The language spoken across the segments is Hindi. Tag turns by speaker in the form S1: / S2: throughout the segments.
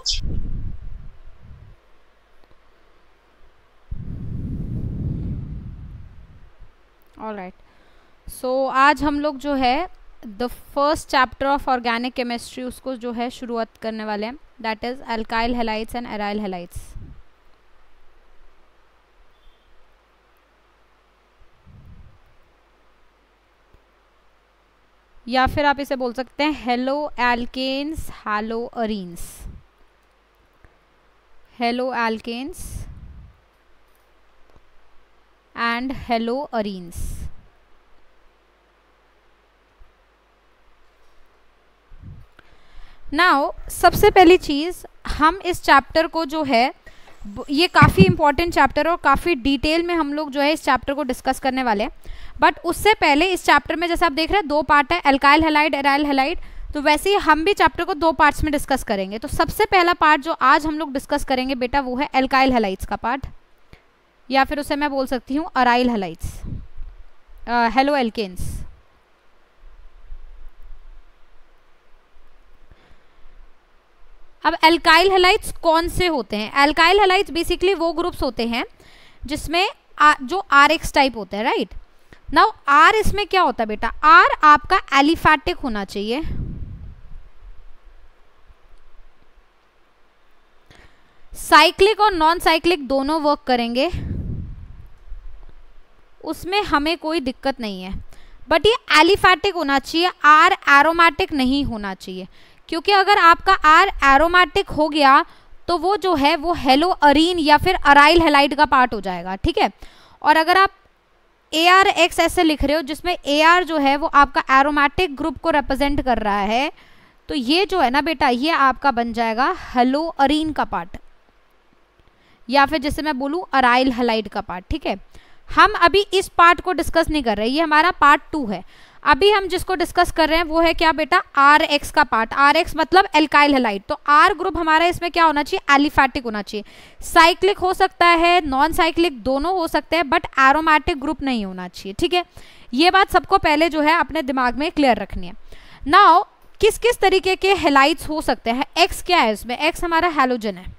S1: ऑलराइट, सो आज हम लोग जो है the first chapter of organic chemistry उसको जो है शुरुआत करने वाले हैं, that is alkyl halides and aryl halides. या फिर आप इसे बोल सकते हैं haloalkanes, haloarenes, haloalkanes and haloarenes. Now सबसे पहली चीज़, हम इस चैप्टर को जो है, ये काफ़ी इंपॉर्टेंट चैप्टर और काफ़ी डिटेल में हम लोग जो है इस चैप्टर को डिस्कस करने वाले हैं। बट उससे पहले इस चैप्टर में जैसे आप देख रहे हैं 2 पार्ट है, अल्काइल हैलाइड, एराइल हैलाइड। तो वैसे ही हम भी चैप्टर को 2 पार्ट्स में डिस्कस करेंगे। तो सबसे पहला पार्ट जो आज हम लोग डिस्कस करेंगे बेटा वो है अल्काइल हैलाइड्स का पार्ट, या फिर उसे मैं बोल सकती हूँ अराइल हैलाइड्स, हेलो एल्केन्स। अब अल्काइल हैलाइड्स कौन से होते हैं? अल्काइल हैलाइड्स बेसिकली वो ग्रुप्स होते हैं जिसमें जो RX टाइप होते हैं, राइट। नाउ R इसमें क्या होता है बेटा? R आपका एलिफैटिक होना चाहिए, साइक्लिक और नॉन साइक्लिक दोनों वर्क करेंगे, उसमें हमें कोई दिक्कत नहीं है। बट ये एलिफैटिक होना चाहिए, R एरोमेटिक नहीं होना चाहिए, क्योंकि अगर आपका R एरोमेटिक हो गया तो वो जो है वो हेलो अरीन या फिर अराइल हैलाइड का पार्ट हो जाएगा, ठीक है। और अगर आप ARX ऐसे लिख रहे हो जिसमें AR जो है वो आपका एरोमेटिक ग्रुप को रिप्रेजेंट कर रहा है, तो ये जो है ना बेटा ये आपका बन जाएगा हेलो अरीन का पार्ट, या फिर जैसे मैं बोलूँ अराइल हैलाइड का पार्ट, ठीक है। हम अभी इस पार्ट को डिस्कस नहीं कर रहे, ये हमारा पार्ट 2 है। अभी हम जिसको डिस्कस कर रहे हैं वो है क्या बेटा? RX का पार्ट। RX मतलब एल्काइल हैलाइड। तो R ग्रुप हमारा इसमें क्या होना चाहिए? एलिफैटिक होना चाहिए। साइक्लिक हो सकता है, नॉन साइक्लिक दोनों हो सकते हैं, बट एरोमेटिक ग्रुप नहीं होना चाहिए, ठीक है। ये बात सबको पहले जो है अपने दिमाग में क्लियर रखनी है। नाउ किस किस तरीके के हैलाइड्स हो सकते हैं? X क्या है इसमें? X हमारा हैलोजन है,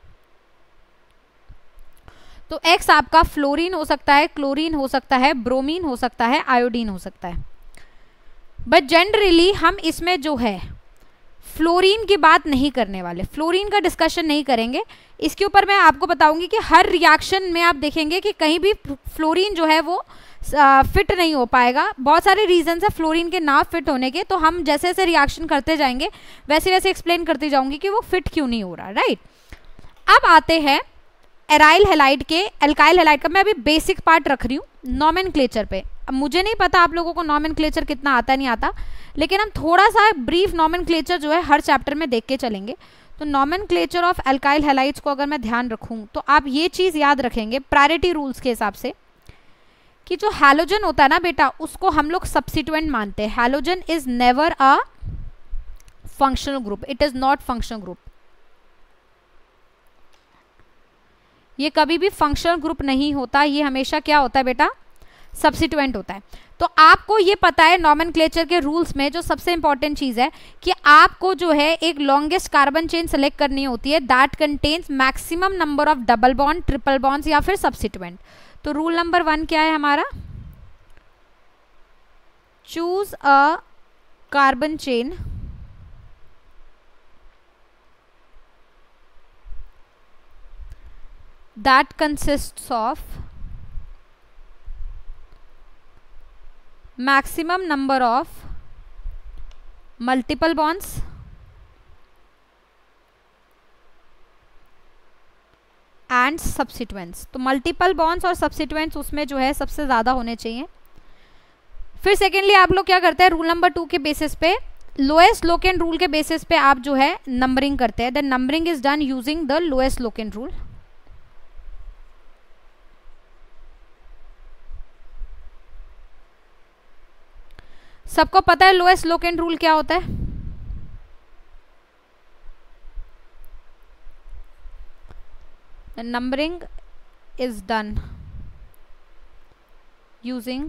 S1: तो X आपका फ्लोरीन हो सकता है, क्लोरीन हो सकता है, ब्रोमीन हो सकता है, आयोडीन हो सकता है। बट जनरली हम इसमें जो है फ्लोरीन की बात नहीं करने वाले, फ्लोरीन का डिस्कशन नहीं करेंगे। इसके ऊपर मैं आपको बताऊंगी कि हर रिएक्शन में आप देखेंगे कि कहीं भी फ्लोरीन जो है वो फिट नहीं हो पाएगा। बहुत सारे रीजंस है फ्लोरीन के ना फिट होने के, तो हम जैसे जैसे रिएक्शन करते जाएंगे वैसे वैसे एक्सप्लेन करती जाऊंगी कि वो फिट क्यों नहीं हो रहा, राइट। अब आते हैं एराइल हैलाइड के, अल्काइल हैलाइड का मैं अभी बेसिक पार्ट रख रही हूँ नॉमेनक्लेचर पे। अब मुझे नहीं पता आप लोगों को नॉमेनक्लेचर कितना आता नहीं आता, लेकिन हम थोड़ा सा ब्रीफ नॉमेनक्लेचर जो है हर चैप्टर में देख के चलेंगे। तो नॉमेनक्लेचर ऑफ अल्काइल हैलाइड्स को अगर मैं ध्यान रखूँ तो आप ये चीज़ याद रखेंगे प्रायोरिटी रूल्स के हिसाब से कि जो हैलोजन होता है ना बेटा उसको हम लोग सब्स्टिट्यूएंट मानते हैं। Halogen is never a functional group, it is not functional group. ये कभी भी फंक्शनल ग्रुप नहीं होता, ये हमेशा क्या होता है बेटा? सब्स्टिट्यूएंट होता है। तो आपको ये पता है नॉमेनक्लेचर के रूल्स में जो सबसे इंपॉर्टेंट चीज है कि आपको जो है एक लॉन्गेस्ट कार्बन चेन सेलेक्ट करनी होती है that contains maximum number of double bond, triple bonds या फिर सब्स्टिट्यूएंट। तो रूल नंबर 1 क्या है हमारा? Choose a carbon chain that consists of maximum number of multiple bonds and substituents। तो मल्टीपल बॉन्ड्स और सब्स्टिट्यूएंट्स उसमें जो है सबसे ज़्यादा होने चाहिए। फिर सेकेंडली आप लोग क्या करते हैं? रूल नंबर 2 के बेसिस पे, लोएस्ट लोकेन रूल के बेसिस पे आप जो है नंबरिंग करते हैं। The numbering is done using the lowest locant rule. सबको पता है लोएस्ट लोकेन रूल क्या होता है? The numbering is done using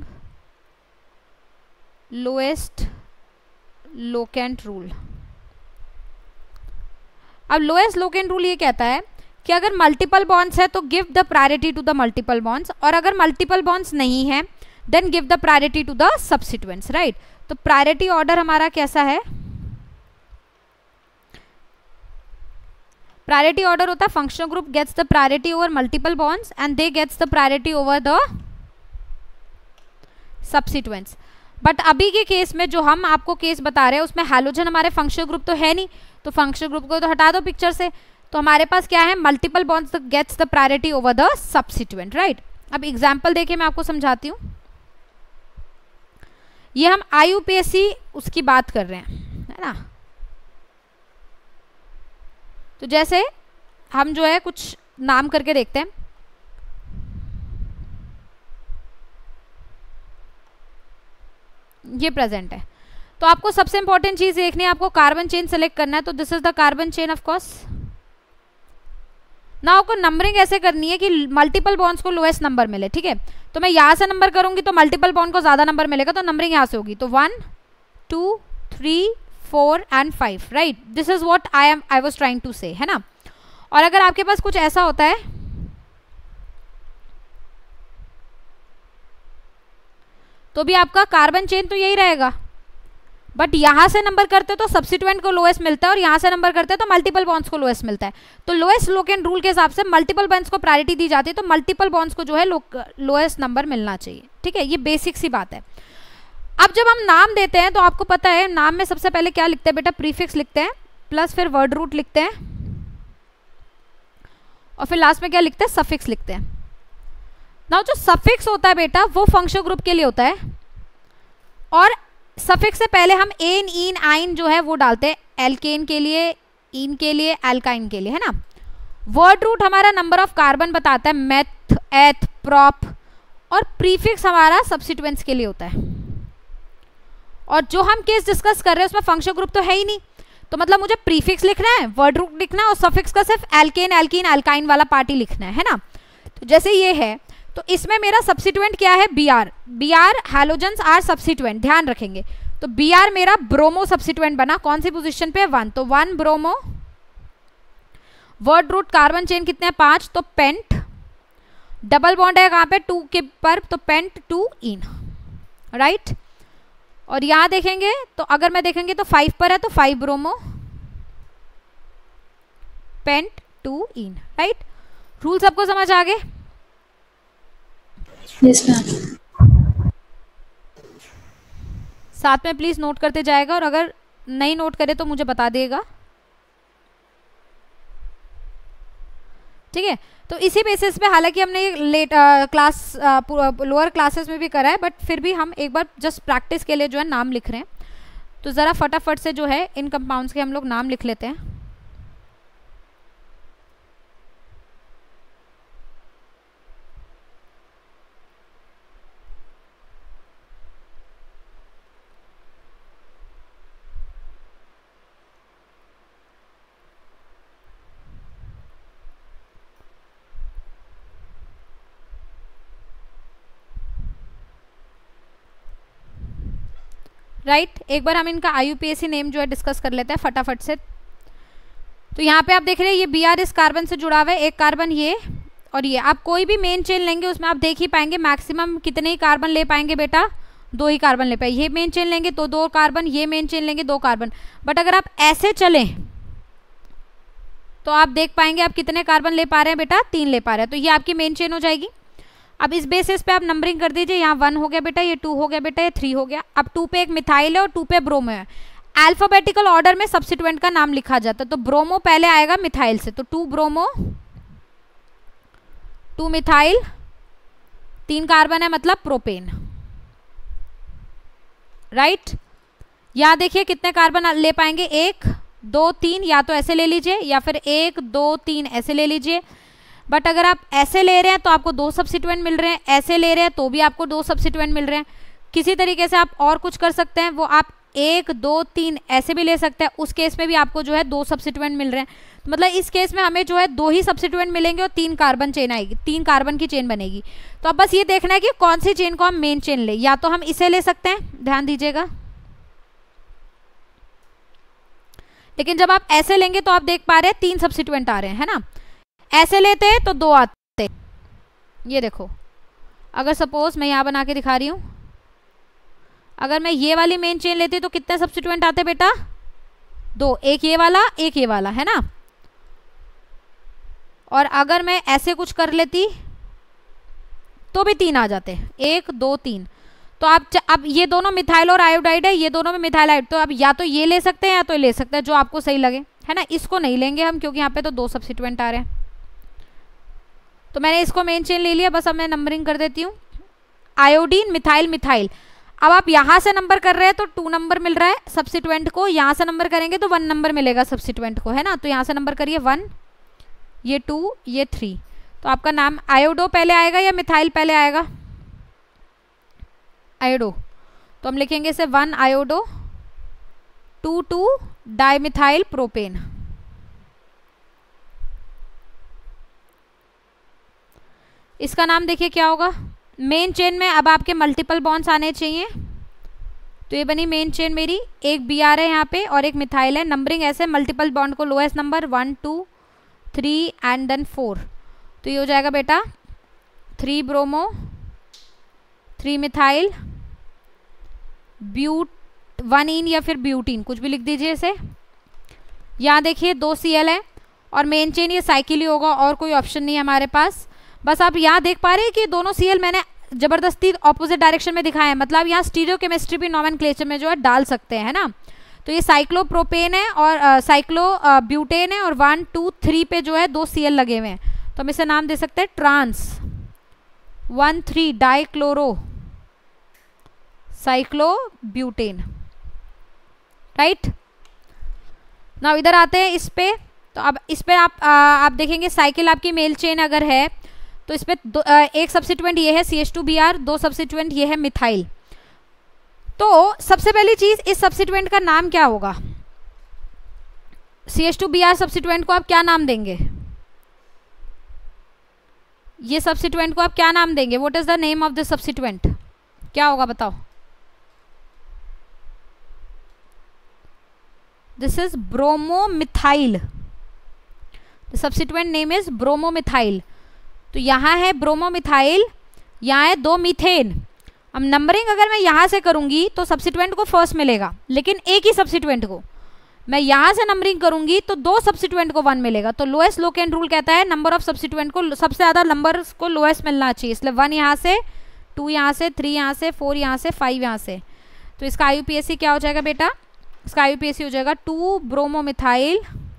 S1: lowest locant rule. अब लोएस्ट लोकेन रूल ये कहता है कि अगर मल्टीपल बॉन्ड्स है तो give the priority to the multiple bonds, और अगर मल्टीपल बॉन्ड्स नहीं है then give the priority to the substituents, right. तो प्रायोरिटी ऑर्डर हमारा कैसा है, प्रायोरिटी ऑर्डर होता है functional group gets the priority over multiple bonds and they gets the priority over the substituents. But अभी के केस में जो हम आपको केस बता रहे हैं उसमें हैलोजन हमारे फंक्शनल ग्रुप तो है नहीं, तो फंक्शनल ग्रुप को तो हटा दो पिक्चर से। तो हमारे पास क्या है, multiple bonds gets the priority over the substituent, right. अब एग्जांपल देके मैं आपको समझाती हूँ। ये हम IUPAC उसकी बात कर रहे हैं, है ना। तो जैसे हम जो है कुछ नाम करके देखते हैं। ये प्रेजेंट है, तो आपको सबसे इंपॉर्टेंट चीज देखनी है, आपको कार्बन चेन सेलेक्ट करना है। तो this is the carbon chain of course. ना आपको नंबरिंग ऐसे करनी है कि मल्टीपल बॉन्ड्स को लोएस्ट नंबर मिले, ठीक है। तो मैं यहाँ से नंबर करूंगी तो मल्टीपल बॉन्ड को ज्यादा नंबर मिलेगा, तो नंबरिंग यहाँ से होगी। तो 1 2 3 4 and 5, right. This is what I was trying to say, है ना। और अगर आपके पास कुछ ऐसा होता है तो भी आपका कार्बन चेन तो यही रहेगा, बट यहां से नंबर करते तो सब्सिट्यूएंट को लोएस्ट मिलता है और यहां से नंबर करते तो मल्टीपल बॉन्ड्स को लोएस्ट मिलता है। तो लोएस्ट लोकेन रूल के हिसाब से मल्टीपल बॉन्ड्स को प्रायोरिटी दी जाती है, तो मल्टीपल बॉन्ड्स को जो है लोएस्ट नंबर मिलना चाहिए, ठीक है। ये बेसिक सी बात है। अब जब हम नाम देते हैं तो आपको पता है नाम में सबसे पहले क्या लिखते हैं बेटा, प्रीफिक्स लिखते हैं, प्लस फिर वर्ड रूट लिखते हैं, और फिर लास्ट में क्या लिखते हैं, सफिक्स लिखते हैं। नाउ जो सफिक्स होता है बेटा वो फंक्शनल ग्रुप के लिए होता है, और सफिक्स से पहले हम एन इन आइन जो है वो डालते हैं, एल्केन के लिए, इन के लिए, एल्काइन के लिए, है ना। वर्ड रूट हमारा नंबर ऑफ कार्बन बताता है, मेथ, एथ, प्रॉप, और प्रीफिक्स हमारा सब्सिट्यूएंट्स के लिए होता है। और जो हम केस डिस्कस कर रहे हैं उसमें फंक्शनल ग्रुप तो है ही नहीं, तो मतलब मुझे प्रीफिक्स लिखना है, वर्ड रूट लिखना है, और सफिक्स का सिर्फ एल्केन, एल्कीन, एल्काइन वाला पार्ट ही लिखना है ना। तो जैसे ये है, तो इसमें मेरा सब्सिट्यूएंट क्या है, Br। Br halogens are substituent, ध्यान रखेंगे। तो Br मेरा ब्रोमो सब्सिट्यूएंट बना, कौन सी पोजीशन पे, 1, तो 1 bromo. Word root carbon chain कितने हैं, 5, तो पेंट। डबल बॉन्ड है कहाँ पे, 2 के पर, तो पेंट 2 इन, राइट। और यहां देखेंगे तो अगर मैं देखेंगे तो 5 पर है, तो 5 bromo, pent 2 ene, right. Rule सबको समझ आ गए?
S2: Yes, ma'am.
S1: साथ में प्लीज नोट करते जाएगा, और अगर नहीं नोट करे तो मुझे बता देगा, ठीक है। तो इसी बेसिस पे, हालांकि हमने लेट क्लास लोअर क्लासेस में भी करा है, बट फिर भी हम एक बार जस्ट प्रैक्टिस के लिए जो है नाम लिख रहे हैं। तो ज़रा फटाफट से जो है इन कंपाउंड्स के हम लोग नाम लिख लेते हैं। राइट, एक बार हम इनका IUPAC नेम जो है डिस्कस कर लेते हैं फटाफट से। तो यहाँ पे आप देख रहे हैं ये Br इस कार्बन से जुड़ा हुआ है, एक कार्बन ये और ये। आप कोई भी मेन चेन लेंगे उसमें आप देख ही पाएंगे मैक्सिमम कितने ही कार्बन ले पाएंगे बेटा, 2 ही कार्बन ले पाएंगे। ये मेन चेन लेंगे तो 2 कार्बन, ये मेन चेन लेंगे 2 कार्बन। बट अगर आप ऐसे चलें तो आप देख पाएंगे आप कितने कार्बन ले पा रहे हैं बेटा, 3 ले पा रहे हैं। तो ये आपकी मेन चेन हो जाएगी। अब इस बेसिस पे आप नंबरिंग कर दीजिए, यहाँ 1 हो गया बेटा, ये 2 हो गया बेटा, ये 3 हो गया। अब 2 पे एक मिथाइल है और 2 पे ब्रोमो है। अल्फाबेटिकल ऑर्डर में सब्स्टिट्यूएंट का नाम लिखा जाता है, तो ब्रोमो पहले आएगा मिथाइल से, तो 2 ब्रोमो 2 मिथाइल, 3 कार्बन है मतलब प्रोपेन, राइट। यहाँ देखिए कितने कार्बन ले पाएंगे, 1 2 3, या तो ऐसे ले लीजिए या फिर 1 2 3 ऐसे ले लीजिए। बट अगर आप ऐसे ले रहे हैं तो आपको 2 सब्स्टिट्यूएंट मिल रहे हैं, ऐसे ले रहे हैं तो भी आपको 2 सब्स्टिट्यूएंट मिल रहे हैं। किसी तरीके से आप और कुछ कर सकते हैं, वो आप 1 2 3 ऐसे भी ले सकते हैं, उस केस में भी आपको जो है 2 सब्स्टिट्यूएंट मिल रहे हैं। तो मतलब इस केस में हमें जो है 2 ही सब्स्टिट्यूएंट मिलेंगे और 3 कार्बन चेन आएगी, 3 कार्बन की चेन बनेगी। तो अब बस ये देखना है कि कौन सी चेन को हम मेन चेन ले, या तो हम इसे ले सकते हैं, ध्यान दीजिएगा, लेकिन जब आप ऐसे लेंगे तो आप देख पा रहे हैं 3 सब्स्टिट्यूएंट आ रहे हैं, है ना। ऐसे लेते तो 2 आते। ये देखो, अगर सपोज मैं यहाँ बना के दिखा रही हूँ, अगर मैं ये वाली मेन चेन लेती तो कितने सब्स्टिट्यूएंट आते बेटा? 2, एक ये वाला एक ये वाला, है ना। और अगर मैं ऐसे कुछ कर लेती तो भी 3 आ जाते, 1 2 3। तो आप अब ये दोनों मिथाइल और आयोडाइड है, ये दोनों में मिथाइल आयोड, तो अब या तो ये ले सकते हैं या तो ले सकते हैं, जो आपको सही लगे, है ना। इसको नहीं लेंगे हम क्योंकि यहाँ पे तो 2 सब्स्टिट्यूएंट आ रहे हैं। तो मैंने इसको मेन चेन ले लिया, बस अब मैं नंबरिंग कर देती हूँ। Iodine methyl methyl. अब आप यहाँ से नंबर कर रहे हैं तो 2 नंबर मिल रहा है सब्स्टिट्यूएंट को, यहाँ से नंबर करेंगे तो 1 नंबर मिलेगा सब्स्टिट्यूएंट को, है ना। तो यहाँ से नंबर करिए 1, ये 2, ये 3। तो आपका नाम आयोडो पहले आएगा या मिथाइल पहले आएगा? आयोडो। तो हम लिखेंगे इसे 1 आयोडो 2 डाइमिथाइल प्रोपेन। इसका नाम देखिए क्या होगा। मेन चेन में अब आपके मल्टीपल बॉन्ड्स आने चाहिए, तो ये बनी मेन चेन मेरी। एक बी आर है यहाँ पे और एक मिथाइल है। नंबरिंग ऐसे, मल्टीपल बॉन्ड को लोएस्ट नंबर 1 2 3 एंड देन 4। तो ये हो जाएगा बेटा 3 ब्रोमो 3 मिथाइल ब्यूट 1 इन या फिर ब्यूटीन, कुछ भी लिख दीजिए इसे। यहाँ देखिए 2 Cl है और मेन चेन ये साइकिल ही होगा, और कोई ऑप्शन नहीं है हमारे पास। बस आप यहाँ देख पा रहे हैं कि दोनों Cl मैंने जबरदस्ती ऑपोजिट डायरेक्शन में दिखाया है, मतलब यहाँ स्टीरियोकेमिस्ट्री भी नॉमेनक्लेचर में जो है डाल सकते हैं, है ना। तो ये साइक्लोप्रोपेन है और साइक्लो ब्यूटेन है, और 1 2 3 पे जो है 2 Cl लगे हुए हैं, तो हम इसे नाम दे सकते हैं trans 1,3 dichloro cyclobutane, right. Now इधर आते हैं इस पे। तो अब इस पे आप देखेंगे साइकिल आपकी मेल चेन अगर है तो इस पे एक सब्स्टिट्यूएंट ये है CH2Br, 2 सब्स्टिट्यूएंट ये है मिथाइल। तो सबसे पहली चीज, इस सब्स्टिट्यूएंट का नाम क्या होगा? CH2Br सब्स्टिट्यूएंट को आप क्या नाम देंगे? ये सब्स्टिट्यूएंट को आप क्या नाम देंगे? What is the name of this substituent? क्या होगा बताओ? This is bromomethyl. The substituent name is bromomethyl. तो यहाँ है ब्रोमोमिथाइल, यहाँ है 2 मीथेन। अब नंबरिंग अगर मैं यहाँ से करूंगी तो सब्स्टिट्यूएंट को फर्स्ट मिलेगा, लेकिन एक ही सब्स्टिट्यूएंट को मैं यहाँ से नंबरिंग करूंगी तो 2 सब्स्टिट्यूएंट को 1 मिलेगा। तो लोएस्ट लोकेन रूल कहता है नंबर ऑफ सब्स्टिट्यूएंट को सबसे ज़्यादा नंबर को लोएस्ट मिलना चाहिए, इसलिए 1 यहाँ से, 2 यहाँ से, 3 यहाँ से, 4 यहाँ से, 5 यहाँ से। तो इसका IUPAC क्या हो जाएगा बेटा? इसका IUPAC हो जाएगा 2 ब्रोमोमिथाइल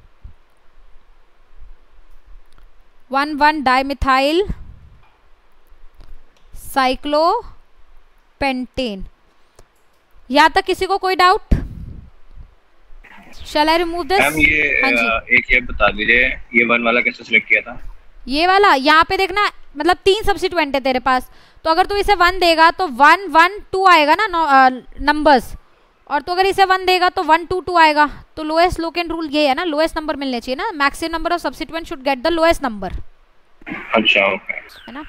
S1: 1 डाइमिथाइल साइक्लोपेंटेन। यहाँ तक किसी को कोई doubt? Shall I remove this?
S2: Ma'am ये एक ये बता दीजिए, ये 1 वाला कैसे सिलेक्ट किया था?
S1: ये वाला यहाँ पे देखना, मतलब 3 सब्स्टिट्यूएंट है तेरे पास, तो अगर तू इसे 1 देगा तो 1 1 2 आएगा ना नंबर्स, और तो अगर इसे 1 देगा तो 1 2 2 आएगा। तो लोएस्ट लोकेन रूल ये है ना, लोएस्ट नंबर मिलने चाहिए ना, maximum number of substituent should get the lowest number.
S2: अच्छा ओके,
S1: है ना।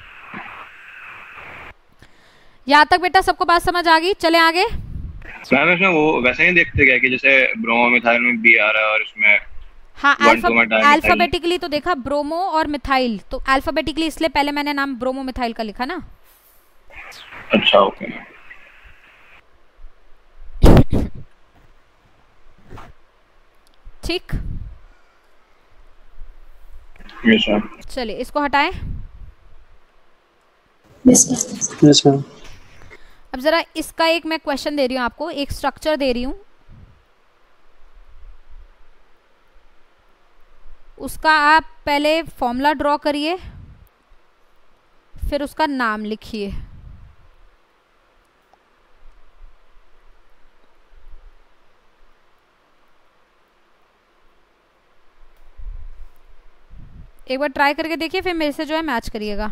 S1: यहाँ तक बेटा सबको बात समझ आ गई? चले आगे।
S2: मैम इसमें वो वैसे ही देखते क्या कि जैसे ब्रोमोमिथाइल में बी आ रहा है और इसमें
S1: हाँ अल्फाबेटिकली तो देखा ब्रोमो और मिथाइल, तो अल्फाबेटिकली इसलिए पहले मैंने नाम ब्रोमो मिथाइल का लिखा ना।
S2: अच्छा ओके।
S1: ठीक,
S2: यस मैम।
S1: चलिए इसको हटाएं।
S3: Yes ma'am.
S1: अब जरा इसका एक मैं क्वेश्चन दे रही हूँ आपको, एक स्ट्रक्चर दे रही हूँ, उसका आप पहले फॉर्मूला ड्रॉ करिए, फिर उसका नाम लिखिए। एक बार ट्राई करके देखिए, फिर मेरे से जो है मैच करिएगा।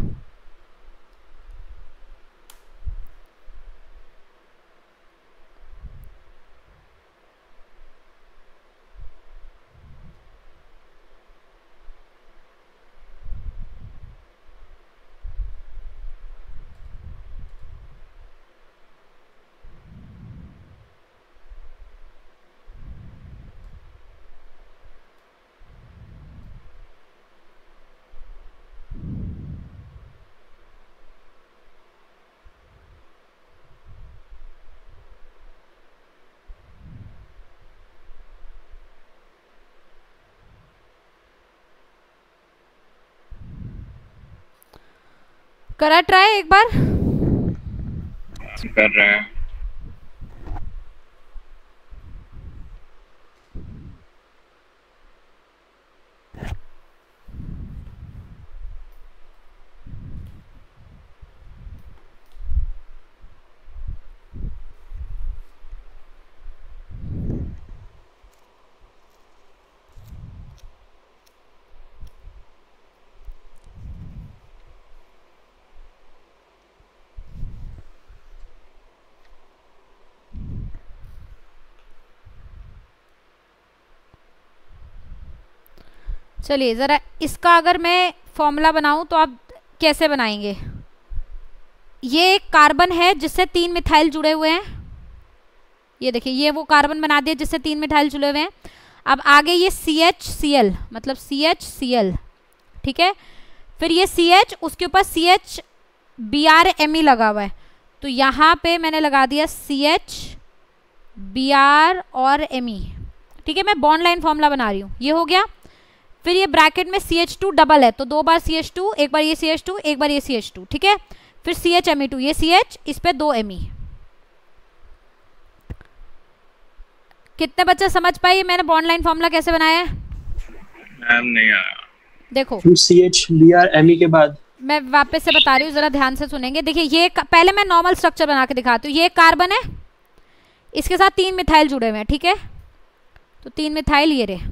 S1: करा ट्राई एक बार।
S2: कर रहे हैं।
S1: चलिए ज़रा इसका अगर मैं फॉर्मूला बनाऊं तो आप कैसे बनाएंगे। ये एक कार्बन है जिससे 3 मिथाइल जुड़े हुए हैं। ये देखिए ये वो कार्बन बना दिया जिससे 3 मिथाइल जुड़े हुए हैं। अब आगे ये CHCl मतलब CHCl, ठीक है। फिर ये CH, उसके ऊपर CHBrMe लगा हुआ है, तो यहाँ पे मैंने लगा दिया CHBr और Me, ठीक है। मैं बॉन्ड लाइन फॉर्मूला बना रही हूँ, ये हो गया। फिर ये ब्रैकेट में CH2 डबल है, तो 2 बार CH2, एक बार ये CH2, एक बार ये CH2, ठीक है। फिर CHMe2, ये CH, इस पे 2 Me। कितने बच्चे समझ पाए मैंने बॉन्ड लाइन फॉर्मूला कैसे बनाया है?
S2: मैम नहीं आया।
S1: देखो
S3: CHBrMe के बाद
S1: मैं वापस से बता रही हूँ, जरा ध्यान से सुनेंगे। देखिए ये पहले मैं नॉर्मल स्ट्रक्चर बना के दिखाती हूँ। ये एक कार्बन है, इसके साथ 3 मिथाइल जुड़े हुए हैं, ठीक है। तो 3 मिथाइल ये रहे।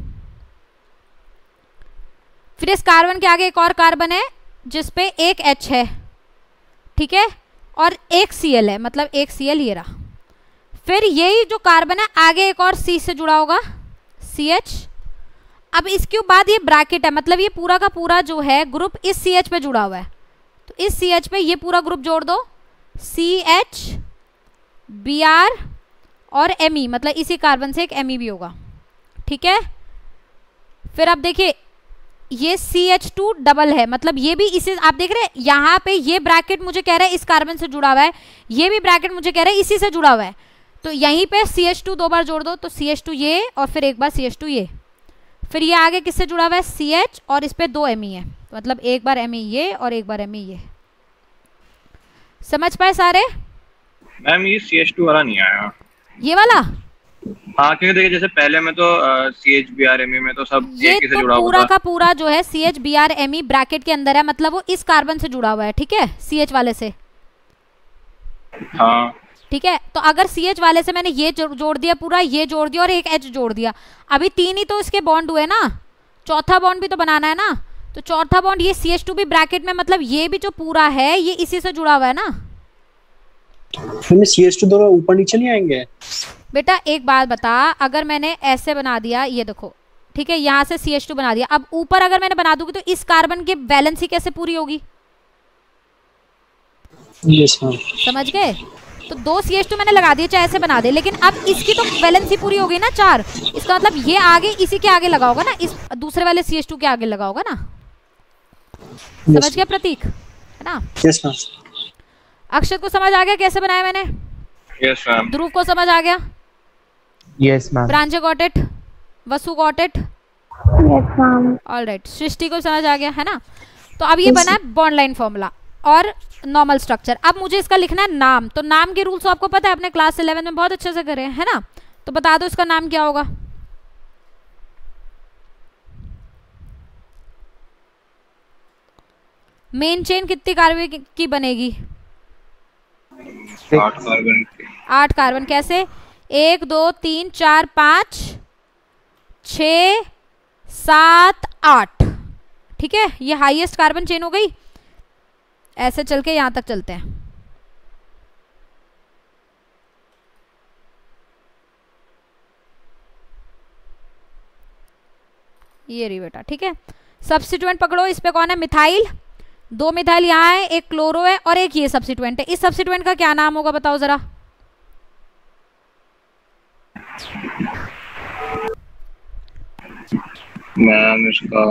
S1: फिर इस कार्बन के आगे एक और कार्बन है जिसपे एक H है, ठीक है, और एक Cl है, मतलब एक Cl ये रहा। फिर यही जो कार्बन है आगे एक और C से जुड़ा होगा, CH। अब इसके बाद ये ब्रैकेट है, मतलब ये पूरा का पूरा जो है ग्रुप इस CH पे जुड़ा हुआ है, तो इस CH पे ये पूरा ग्रुप जोड़ दो, CH Br और Me, मतलब इसी कार्बन से एक Me भी होगा, ठीक है। फिर अब देखिए ये CH2 डबल है, मतलब ये भी इसे आप देख रहे हैं यहाँ पे ये ब्रैकेट मुझे कह रहा है इस कार्बन से जुड़ा हुआ है, ये भी ब्रैकेट मुझे कह रहा है इसी से जुड़ा हुआ है, तो यहीं पे CH2 2 बार जोड़ दो, तो CH2 ये और फिर एक बार CH2 ये। फिर ये आगे किससे जुड़ा हुआ है, CH, और इस पे 2 Me है, मतलब एक बार Me ये और एक बार Me ये। समझ पाए सारे?
S2: मैम ये CH2 वाला नहीं आया।
S1: ये वाला
S2: हाँ, क्योंकि देखिए जैसे पहले में तो CHBrMe में तो सब
S1: ये
S2: एक ही से
S1: तो
S2: जुड़ा हुआ
S1: पूरा
S2: था।
S1: का पूरा जो है CHBrMe ब्रैकेट के अंदर है, मतलब वो इस कार्बन से जुड़ा हुआ है, ठीक है, CH वाले से।
S2: हाँ
S1: ठीक है, तो अगर CH वाले से मैंने ये जोड़ दिया पूरा, ये जोड़ दिया और एक H जोड़ दिया, अभी 3 ही तो इसके बॉन्ड हुए ना, चौथा बॉन्ड भी तो बनाना है ना। तो चौथा बॉन्ड ये CH2 भी ब्रैकेट में, मतलब ये भी जो पूरा है ये इसी से जुड़ा हुआ है ना।
S3: फिर CH2 दोनों ऊपर नीचे नहीं आएंगे?
S1: बेटा एक बात बता, अगर मैंने ऐसे बना दिया, ये देखो, ठीक है, यहाँ से CH2 बना दिया, अब ऊपर अगर मैंने बना दूंगी तो इस कार्बन की वैलेंसी कैसे पूरी होगी?
S3: Yes ma'am.
S1: समझ गए? तो 2 CH2 मैंने लगा दिए, चाहे ऐसे बना दे, लेकिन अब इसकी तो वैलेंसी पूरी हो गई ना 4। इसका मतलब ये आगे इसी के आगे लगा होगा ना, इस दूसरे वाले CH2 के आगे लगा होगा ना। समझ गया प्रतीक, है ना?
S3: Yes ma'am.
S1: अक्षत को समझ आ गया कैसे बनाया मैंने?
S2: Yes ma'am.
S1: ध्रुव को समझ आ गया?
S4: Yes ma'am.
S1: Pranjal got it? Vasu got it?
S5: Yes ma'am.
S1: Alright, Srishti को समझ आ गया, है ना? तो अब ये बना है बॉन्ड लाइन फॉर्मूला और नॉर्मल स्ट्रक्चर। अब मुझे इसका लिखना है नाम, तो नाम के रूल्स आपको पता है, अपने क्लास 11 में बहुत अच्छे से करे, है ना? तो बता दो इसका नाम क्या होगा। मेन चेन कितनी कार्बन की बनेगी?
S2: 8 कार्बन।
S1: 8 कार्बन। कैसे? 1 2 3 4 5 6 7 8, ठीक है, ये हाईएस्ट कार्बन चेन हो गई। ऐसे चल के यहां तक चलते हैं। ये रही बेटा, ठीक है। सब्स्टिट्यूएंट पकड़ो, इस पे कौन है? मिथाइल। 2 मिथाइल यहाँ है, एक क्लोरो है और एक ये सब्स्टिट्यूएंट है। इस सब्स्टिट्यूएंट का क्या नाम होगा बताओ जरा।
S2: मैम इसका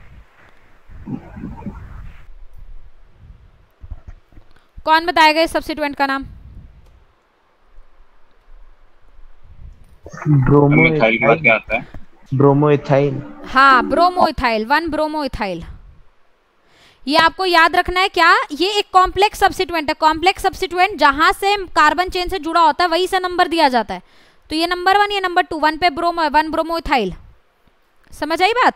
S1: कौन बताएगा इस सब्स्टिट्यूएंट का नाम?
S2: मिथाइल के बाद क्या आता है?
S4: ब्रोमोइथाइल।
S1: हाँ, ब्रोमोइथाइल, 1 ब्रोमोइथाइल। ये आपको याद रखना है क्या, ये एक कॉम्प्लेक्स सब्स्टिट्यूएंट है। कॉम्प्लेक्स सब्स्टिट्यूएंट जहां से कार्बन चेन से जुड़ा होता है वही से नंबर दिया जाता है। तो ये नंबर 1, ये नंबर 2, 1 पे ब्रोमो, 1 ब्रोमो इथाइल। समझ आई बात?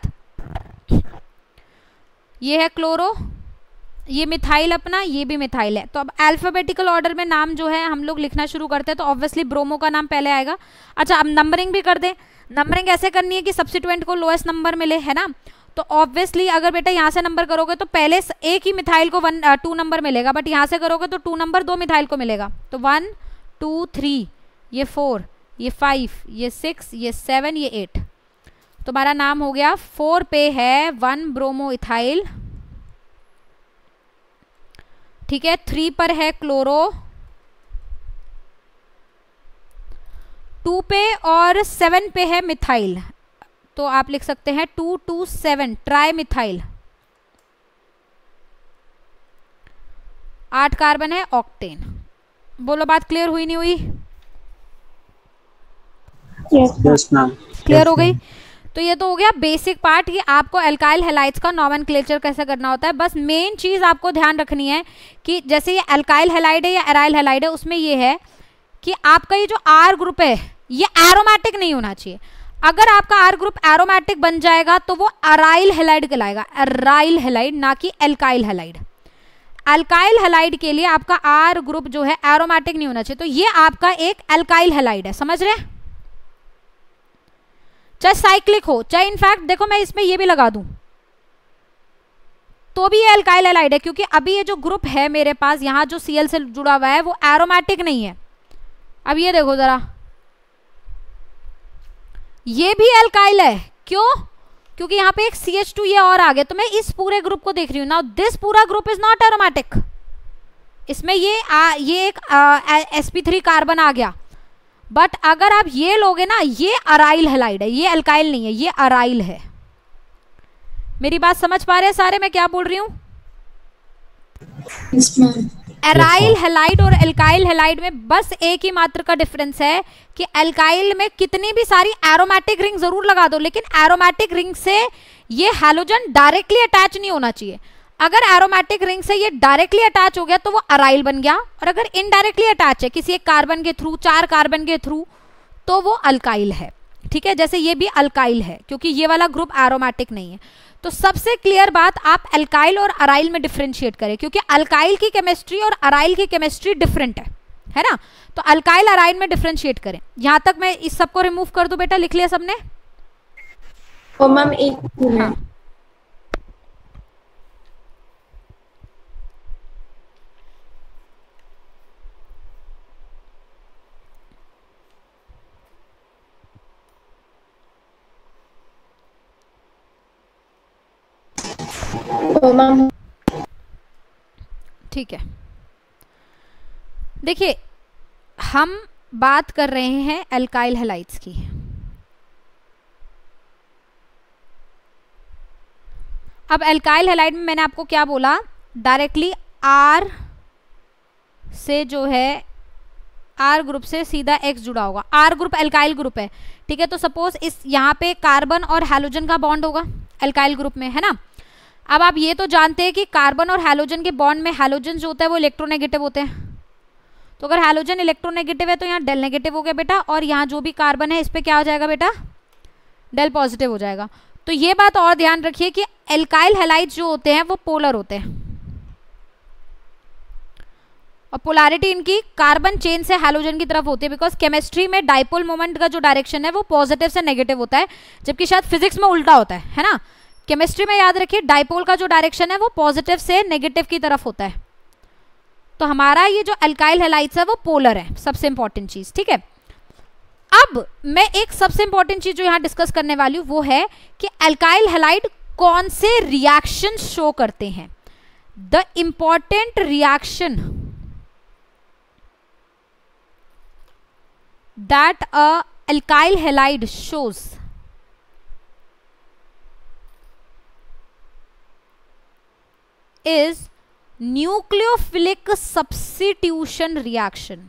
S1: ये है क्लोरो, ये मिथाइल अपना, ये भी मिथाइल है। तो अब अल्फाबेटिकल ऑर्डर में नाम जो है हम लोग लिखना शुरू करते हैं, तो ऑब्वियसली ब्रोमो का नाम पहले आएगा। अच्छा, अब नंबरिंग भी कर दें। नंबरिंग ऐसे करनी है कि सब्स्टिट्यूएंट को लोएस्ट नंबर मिले, है ना। तो ऑब्वियसली अगर बेटा यहाँ से नंबर करोगे तो पहले एक ही मिथाइल को 2 नंबर मिलेगा, बट यहाँ से करोगे तो 2 नंबर 2 मिथाइल को मिलेगा। तो 1 2 3, ये 4, ये 5, ये 6, ये 7, ये 8। तुम्हारा नाम हो गया। 4 पे है 1 ब्रोमो इथाइल, ठीक है। 3 पर है क्लोरो, 2 पे और 7 पे है मिथाइल, तो आप लिख सकते हैं 2 2 7 ट्राई मिथाइल। 8 कार्बन है, ऑक्टेन। बोलो बात क्लियर हुई नहीं हुई?
S3: Yes ma'am.
S1: क्लियर हो गई? तो ये तो हो गया बेसिक पार्ट कि आपको एल्काइल हैलाइड्स का नॉमेनक्लेचर कैसे करना होता है। बस मेन चीज आपको ध्यान रखनी है कि जैसे ये एल्काइल हैलाइड है या एराइल हैलाइड है, उसमें ये है कि आपका ये जो आर ग्रुप है ये एरोमेटिक नहीं होना चाहिए। अगर आपका आर ग्रुप एरोमेटिक बन जाएगा तो वो अराइल हैलाइड कहलाएगा, अराइल हैलाइड, ना कि एल्काइल हैलाइड। एल्काइल हैलाइड के लिए आपका आर ग्रुप जो है एरोमेटिक नहीं होना चाहिए। तो ये आपका एक एल्काइल हैलाइड है, समझ रहे? चाहे साइक्लिक हो, चाहे इनफैक्ट देखो मैं इसमें ये भी लगा दूं तो भी ये एल्काइल हैलाइड है, क्योंकि अभी ये जो ग्रुप है मेरे पास यहाँ जो Cl से जुड़ा हुआ है वो एरोमेटिक नहीं है। अब ये देखो जरा, ये भी एल्काइल है। क्यों? क्योंकि यहाँ पे एक CH2 ये और आ गया। तो मैं इस पूरे ग्रुप को देख रही हूँ। नाउ दिस पूरा ग्रुप इज नॉट एरोमेटिक। इसमें ये एक sp3 कार्बन आ गया, बट अगर आप ये लोगे ना, ये अराइल हैलाइड है, ये एल्काइल नहीं है, ये अराइल है। मेरी बात समझ पा रहे हैं सारे मैं क्या बोल रही हूँ? एराइल हैलाइड और एल्काइल हैलाइड में बस एक ही मात्र का डिफरेंस है कि एल्काइल में कितनी भी सारी एरोमेटिक रिंग जरूर लगा दो, लेकिन एरोमेटिक रिंग से ये हैलोजन डायरेक्टली अटैच नहीं होना चाहिए। अगर एरोमेटिक रिंग से ये डायरेक्टली अटैच हो गया तो वो अराइल बन गया, और अगर इनडायरेक्टली अटैच है किसी एक कार्बन के थ्रू, 4 कार्बन के थ्रू, तो वो अल्काइल है। ठीक है, जैसे ये भी अल्काइल है क्योंकि ये वाला ग्रुप एरोमेटिक नहीं है। तो सबसे क्लियर बात, आप अल्काइल और अराइल में डिफरेंशिएट करें, क्योंकि अल्काइल की केमिस्ट्री और अराइल की केमिस्ट्री डिफरेंट है ना। तो अल्काइल अराइल में डिफरेंशिएट करें। यहां तक मैं इस सबको रिमूव कर दूं बेटा, लिख लिया सबने?
S5: मैम एक
S1: ठीक है, देखिए हम बात कर रहे हैं एल्काइल हैलाइड्स की। अब एल्काइल हैलाइड में मैंने आपको क्या बोला, डायरेक्टली आर से जो है आर ग्रुप से सीधा X जुड़ा होगा। आर ग्रुप एल्काइल ग्रुप है, ठीक है। तो सपोज इस यहाँ पे कार्बन और हैलोजन का बॉन्ड होगा एल्काइल ग्रुप में, है ना। अब आप ये तो जानते हैं कि कार्बन और हैलोजन के बॉन्ड में हैलोजन जो होता है वो इलेक्ट्रोनेगेटिव होते हैं। तो अगर हैलोजन इलेक्ट्रोनेगेटिव है तो यहाँ डेल नेगेटिव हो गया बेटा, और यहाँ जो भी कार्बन है इस पे क्या हो जाएगा बेटा, डेल पॉजिटिव हो जाएगा। तो ये बात और ध्यान रखिए कि एल्काइल हैलाइड्स जो होते हैं वो पोलर होते हैं, और पोलैरिटी इनकी कार्बन चेन से हैलोजन की तरफ होती है, बिकॉज केमिस्ट्री में डाइपोल मोमेंट का जो डायरेक्शन है वो पॉजिटिव से नेगेटिव होता है, जबकि शायद फिजिक्स में उल्टा होता है ना। केमिस्ट्री में याद रखिए डाइपोल का जो डायरेक्शन है वो पॉजिटिव से नेगेटिव की तरफ होता है। तो हमारा ये जो एल्काइल हैलाइड्स है वो पोलर है, सबसे इंपॉर्टेंट चीज, ठीक है। अब मैं एक सबसे इंपॉर्टेंट चीज जो यहां डिस्कस करने वाली हूं वो है कि एल्काइल हैलाइड कौन से रिएक्शन शो करते हैं। The important reaction that a alkyl halide shows is nucleophilic substitution reaction।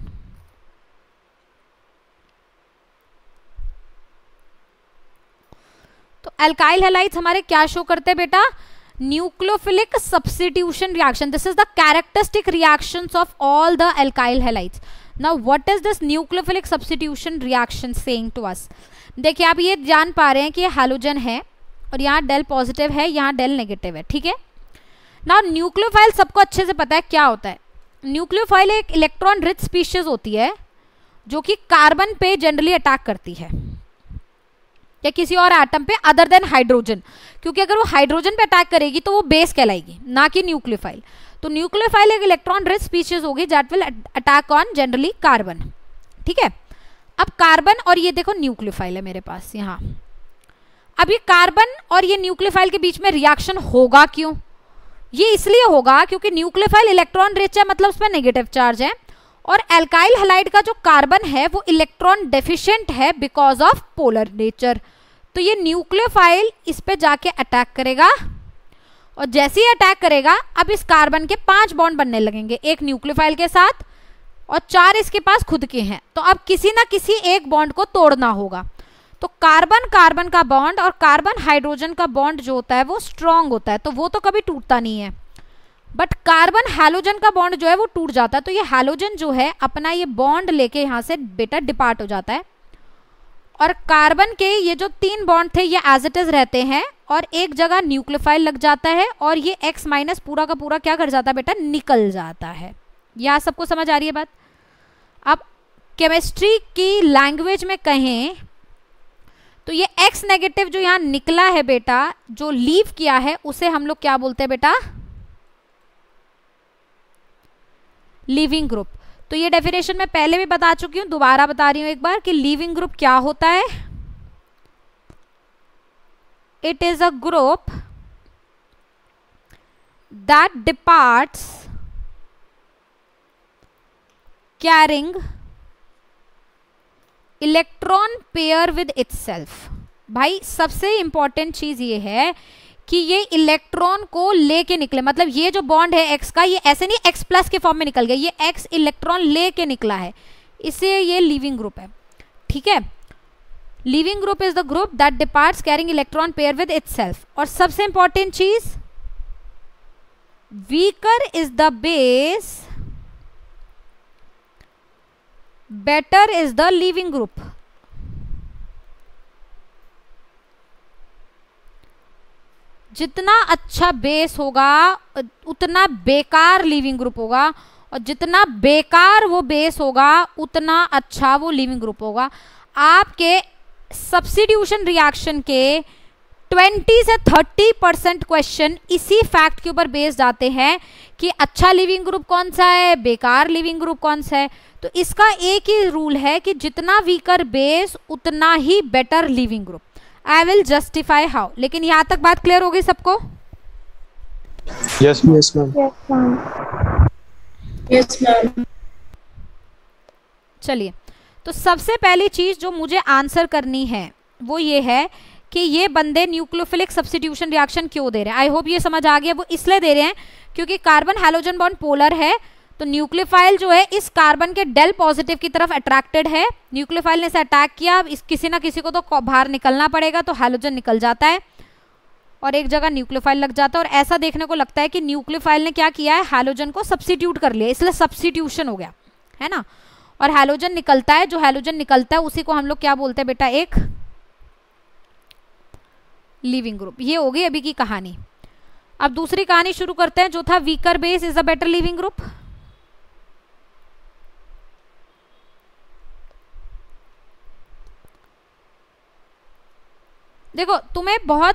S1: तो एल्काइल हैलाइड्स हमारे क्या शो करते हैं बेटा, nucleophilic substitution reaction, this is the characteristic reactions of all the alkyl halides. Now what is this nucleophilic substitution reaction saying to us? देखिए आप ये जान पा रहे हैं कि ये हैलोजन है और यहाँ डेल पॉजिटिव है, यहाँ डेल नेगेटिव है, ठीक है. नाउ न्यूक्लियोफाइल सबको अच्छे से पता है क्या होता है. न्यूक्लियोफाइल एक इलेक्ट्रॉन रिच स्पीशीज होती है जो कि कार्बन पे जनरली अटैक करती है या किसी और एटम पे अदर देन हाइड्रोजन, क्योंकि अगर वो हाइड्रोजन पे अटैक करेगी तो वो बेस कहलाएगी, ना कि न्यूक्लियोफाइल. तो न्यूक्लियोफाइल एक इलेक्ट्रॉन रिच स्पीशीज होगी that will attack on generally carbon, ठीक है. अब कार्बन और ये देखो न्यूक्लियोफाइल है मेरे पास यहाँ. अब ये कार्बन और ये न्यूक्लियोफाइल के बीच में रिएक्शन होगा क्यों? ये इसलिए होगा क्योंकि न्यूक्लियोफाइल इलेक्ट्रॉन रिच है, मतलब उसमें नेगेटिव चार्ज है, और एल्काइल हैलाइड का जो कार्बन है वो इलेक्ट्रॉन डेफिशिएंट है बिकॉज ऑफ पोलर नेचर. तो ये न्यूक्लियोफाइल इस पे जाके अटैक करेगा और जैसे ही अटैक करेगा अब इस कार्बन के 5 बॉन्ड बनने लगेंगे, एक न्यूक्लियोफाइल के साथ और 4 इसके पास खुद के हैं. तो अब किसी ना किसी एक बॉन्ड को तोड़ना होगा. तो कार्बन कार्बन का बॉन्ड और कार्बन हाइड्रोजन का बॉन्ड जो होता है वो स्ट्रांग होता है, तो वो तो कभी टूटता नहीं है. बट कार्बन हैलोजन का बॉन्ड जो है वो टूट जाता है. तो ये हैलोजन जो है अपना ये बॉन्ड लेके यहाँ से बेटा डिपार्ट हो जाता है और कार्बन के ये जो 3 बॉन्ड थे ये एज इट इज रहते हैं और एक जगह न्यूक्लियोफाइल लग जाता है और ये X माइनस पूरा का पूरा क्या कर जाता है बेटा, निकल जाता है. यहाँ सबको समझ आ रही है बात? अब केमिस्ट्री की लैंग्वेज में कहें तो ये X नेगेटिव जो यहाँ निकला है बेटा, जो लीव किया है, उसे हम लोग क्या बोलते हैं बेटा, लीविंग ग्रुप. तो ये डेफिनेशन मैं पहले भी बता चुकी हूं, दोबारा बता रही हूं एक बार कि लीविंग ग्रुप क्या होता है. It is a group that departs carrying electron pair with itself. भाई सबसे इंपॉर्टेंट चीज ये है कि ये इलेक्ट्रॉन को लेके निकले, मतलब ये जो बॉन्ड है X का, ये ऐसे नहीं X प्लस के फॉर्म में निकल गया, ये X इलेक्ट्रॉन लेके निकला है, इससे ये लीविंग ग्रुप है, ठीक है. Leaving group is the group that departs carrying electron pair with itself. और सबसे इंपॉर्टेंट चीज, weaker is the base, better is the leaving group. जितना अच्छा बेस होगा उतना बेकार लीविंग ग्रुप होगा, और जितना बेकार वो बेस होगा उतना अच्छा वो लीविंग ग्रुप होगा. आपके सब्स्टिट्यूशन रिएक्शन के 20 से 30% क्वेश्चन इसी फैक्ट के ऊपर बेस्ड आते हैं कि अच्छा लिविंग ग्रुप कौन सा है, बेकार लिविंग ग्रुप कौन सा है. तो इसका एक ही रूल है कि जितना वीकर बेस उतना ही better leaving group. I will justify how. लेकिन यहाँ तक बात क्लियर हो गई सबको?
S3: Yes ma'am.
S5: Yes ma'am.
S1: चलिए, तो सबसे पहली चीज जो मुझे आंसर करनी है वो ये है कि ये बंदे न्यूक्लियोफिलिक सब्स्टिट्यूशन रिएक्शन क्यों दे रहे हैं. आई होप ये समझ आ गया. वो इसलिए दे रहे हैं क्योंकि कार्बन हैलोजन बॉन्ड पोलर है, तो न्यूक्लियोफाइल जो है इस कार्बन के डेल पॉजिटिव की तरफ अट्रैक्टेड है. न्यूक्लियोफाइल ने इसे अटैक किया, इस किसी ना किसी को तो बाहर निकलना पड़ेगा, तो हैलोजन निकल जाता है और एक जगह न्यूक्लियोफाइल लग जाता है. और ऐसा देखने को लगता है कि न्यूक्लियोफाइल ने क्या किया है, हैलोजन को सब्स्टिट्यूट कर लिया, इसलिए सब्स्टिट्यूशन हो गया है ना. और हैलोजन निकलता है, जो हैलोजन निकलता है उसी को हम लोग क्या बोलते हैं बेटा, एक लिविंग ग्रुप. ये हो गई अभी की कहानी. अब दूसरी कहानी शुरू करते हैं जो था weaker base is a better leaving group. देखो तुम्हें बहुत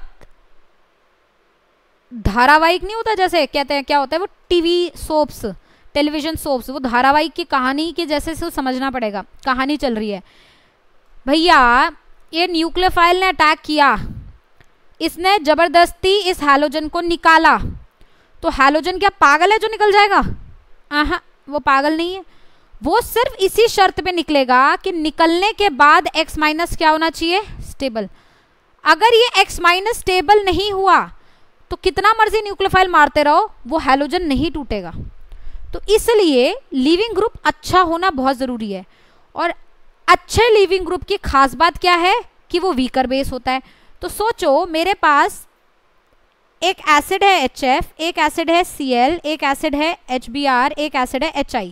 S1: धारावाहिक नहीं होता, जैसे कहते हैं क्या होता है वो टीवी सोप्स, टेलीविजन सोप्स, वो धारावाहिक की कहानी के जैसे से समझना पड़ेगा. कहानी चल रही है भैया, ये न्यूक्लियोफाइल ने अटैक किया, इसने जबरदस्ती इस हैलोजन को निकाला, तो हैलोजन क्या पागल है जो निकल जाएगा? आहा, वो पागल नहीं है. वो सिर्फ इसी शर्त पे निकलेगा कि निकलने के बाद X माइनस क्या होना चाहिए, स्टेबल. अगर ये X माइनस स्टेबल नहीं हुआ तो कितना मर्जी न्यूक्लियोफाइल मारते रहो, वो हैलोजन नहीं टूटेगा. तो इसलिए लिविंग ग्रुप अच्छा होना बहुत ज़रूरी है. और अच्छे लिविंग ग्रुप की खास बात क्या है कि वो वीकर बेस होता है. तो सोचो मेरे पास एक एसिड है HF, एक एसिड है Cl, एक एसिड है HBr, एक एसिड है HI।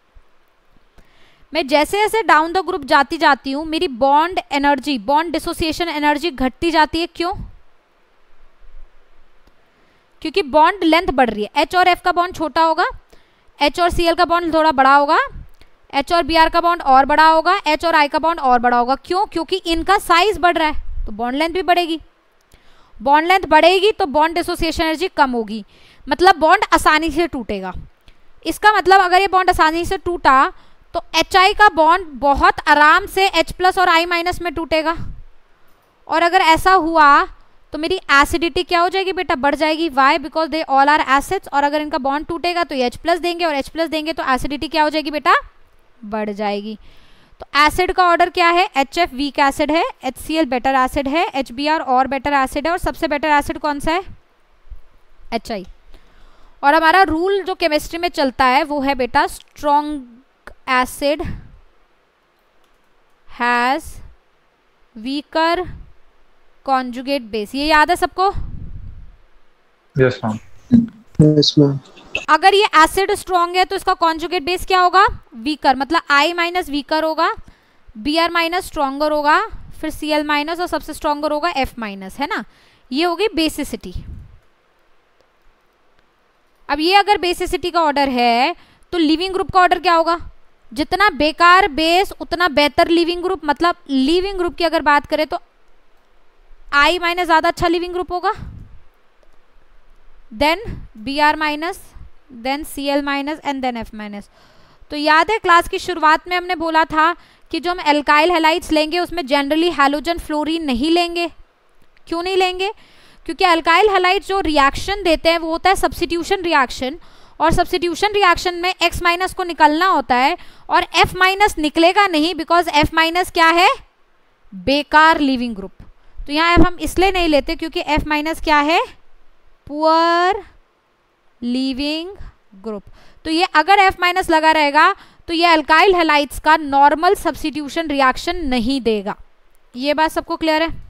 S1: मैं जैसे जैसे डाउन द ग्रुप जाती हूँ मेरी bond energy, bond dissociation energy घटती जाती है। क्यों? क्योंकि बॉन्ड लेंथ बढ़ रही है। H और F का बॉन्ड छोटा होगा, H और Cl का बॉन्ड थोड़ा बड़ा होगा, H और Br का बॉन्ड और बड़ा होगा, H और I का बॉन्ड और बड़ा होगा। क्यों? क्योंकि इनका साइज बढ़ रहा है, तो बॉन्ड लेंथ भी बढ़ेगी। बॉन्ड लेंथ बढ़ेगी तो बॉन्ड डिसोसिएशन एनर्जी कम होगी, मतलब बॉन्ड आसानी से टूटेगा। इसका मतलब अगर ये बॉन्ड आसानी से टूटा तो HI का बॉन्ड बहुत आराम से H+ और I- में टूटेगा। और अगर ऐसा हुआ तो मेरी एसिडिटी क्या हो जाएगी बेटा? बढ़ जाएगी। Why? Because they all are acids, और अगर इनका बॉन्ड टूटेगा तो ये H+ देंगे और H+ देंगे तो एसिडिटी क्या हो जाएगी बेटा? बढ़ जाएगी। तो एसिड का ऑर्डर क्या है? HF वीक एसिड है, HCl बेटर एसिड है, HBr और बेटर एसिड है, और सबसे बेटर एसिड कौन सा है? HI। और हमारा रूल जो केमिस्ट्री में चलता है वो है बेटा strong acid has weaker conjugate base. ये याद है सबको?
S4: Yes ma'am.
S3: Yes ma'am.
S1: अगर ये एसिड स्ट्रॉन्ग है तो इसका कॉन्जुगेट बेस क्या होगा? वीकर, मतलब I- वीकर होगा, Br- स्ट्रॉन्गर होगा, फिर Cl- और सबसे स्ट्रॉन्गर होगा F-, है ना? ये होगी बेसिसिटी। अब ये अगर बेसिसिटी का ऑर्डर है तो लिविंग ग्रुप का ऑर्डर क्या होगा? जितना बेकार बेस उतना बेहतर लिविंग ग्रुप। मतलब लिविंग ग्रुप की अगर बात करें तो I- ज्यादा अच्छा लिविंग ग्रुप होगा, then Br-, then Cl- and then F-। तो याद है क्लास की शुरुआत में हमने बोला था कि जो हम एल्काइल हैलाइड्स लेंगे उसमें जनरली हैलोजन फ्लोरीन नहीं लेंगे। क्यों नहीं लेंगे? क्योंकि एल्काइल हैलाइड्स जो रिएक्शन देते हैं वो होता है सब्स्टिट्यूशन रिएक्शन, और सब्स्टिट्यूशन रिएक्शन में X- को निकलना होता है और F- निकलेगा नहीं, बिकॉज F- क्या है? बेकार लिविंग ग्रुप। तो यहाँ हम इसलिए नहीं लेते क्योंकि F- क्या है? Poor leaving group. तो ये अगर F- लगा रहेगा तो ये अल्काइल हैलाइड्स का नॉर्मल सब्स्टिट्यूशन रिएक्शन नहीं देगा। ये बात सबको क्लियर है?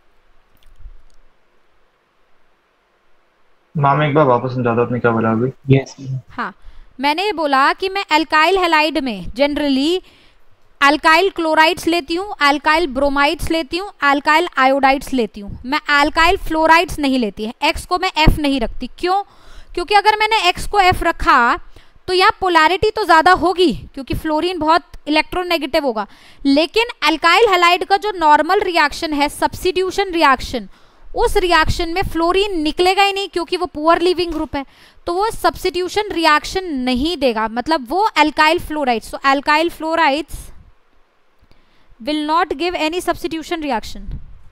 S4: मैम एक बार वापस समझा दो आपने क्या बोला अभी।
S3: यस।
S1: हाँ, मैंने ये बोला कि मैं अल्काइल हैलाइड में जनरली अल्काइल क्लोराइड्स लेती हूँ, अल्काइल ब्रोमाइड्स लेती हूँ, अल्काइल आयोडाइड्स लेती हूँ। मैं अल्काइल फ्लोराइड्स नहीं लेती है। X को मैं F नहीं रखती। क्यों? क्योंकि अगर मैंने X को F रखा तो यहाँ पोलैरिटी तो ज़्यादा होगी क्योंकि फ्लोरीन बहुत इलेक्ट्रोनेगेटिव होगा, लेकिन अल्काइल हैलाइड का जो नॉर्मल रिएक्शन है सब्स्टिट्यूशन रिएक्शन, उस रिएक्शन में फ्लोरीन निकलेगा ही नहीं क्योंकि वो पुअर लिविंग ग्रुप है, तो वो सब्स्टिट्यूशन रिएक्शन नहीं देगा, मतलब वो alkyl fluorides. So alkyl fluorides will not give any substitution reaction.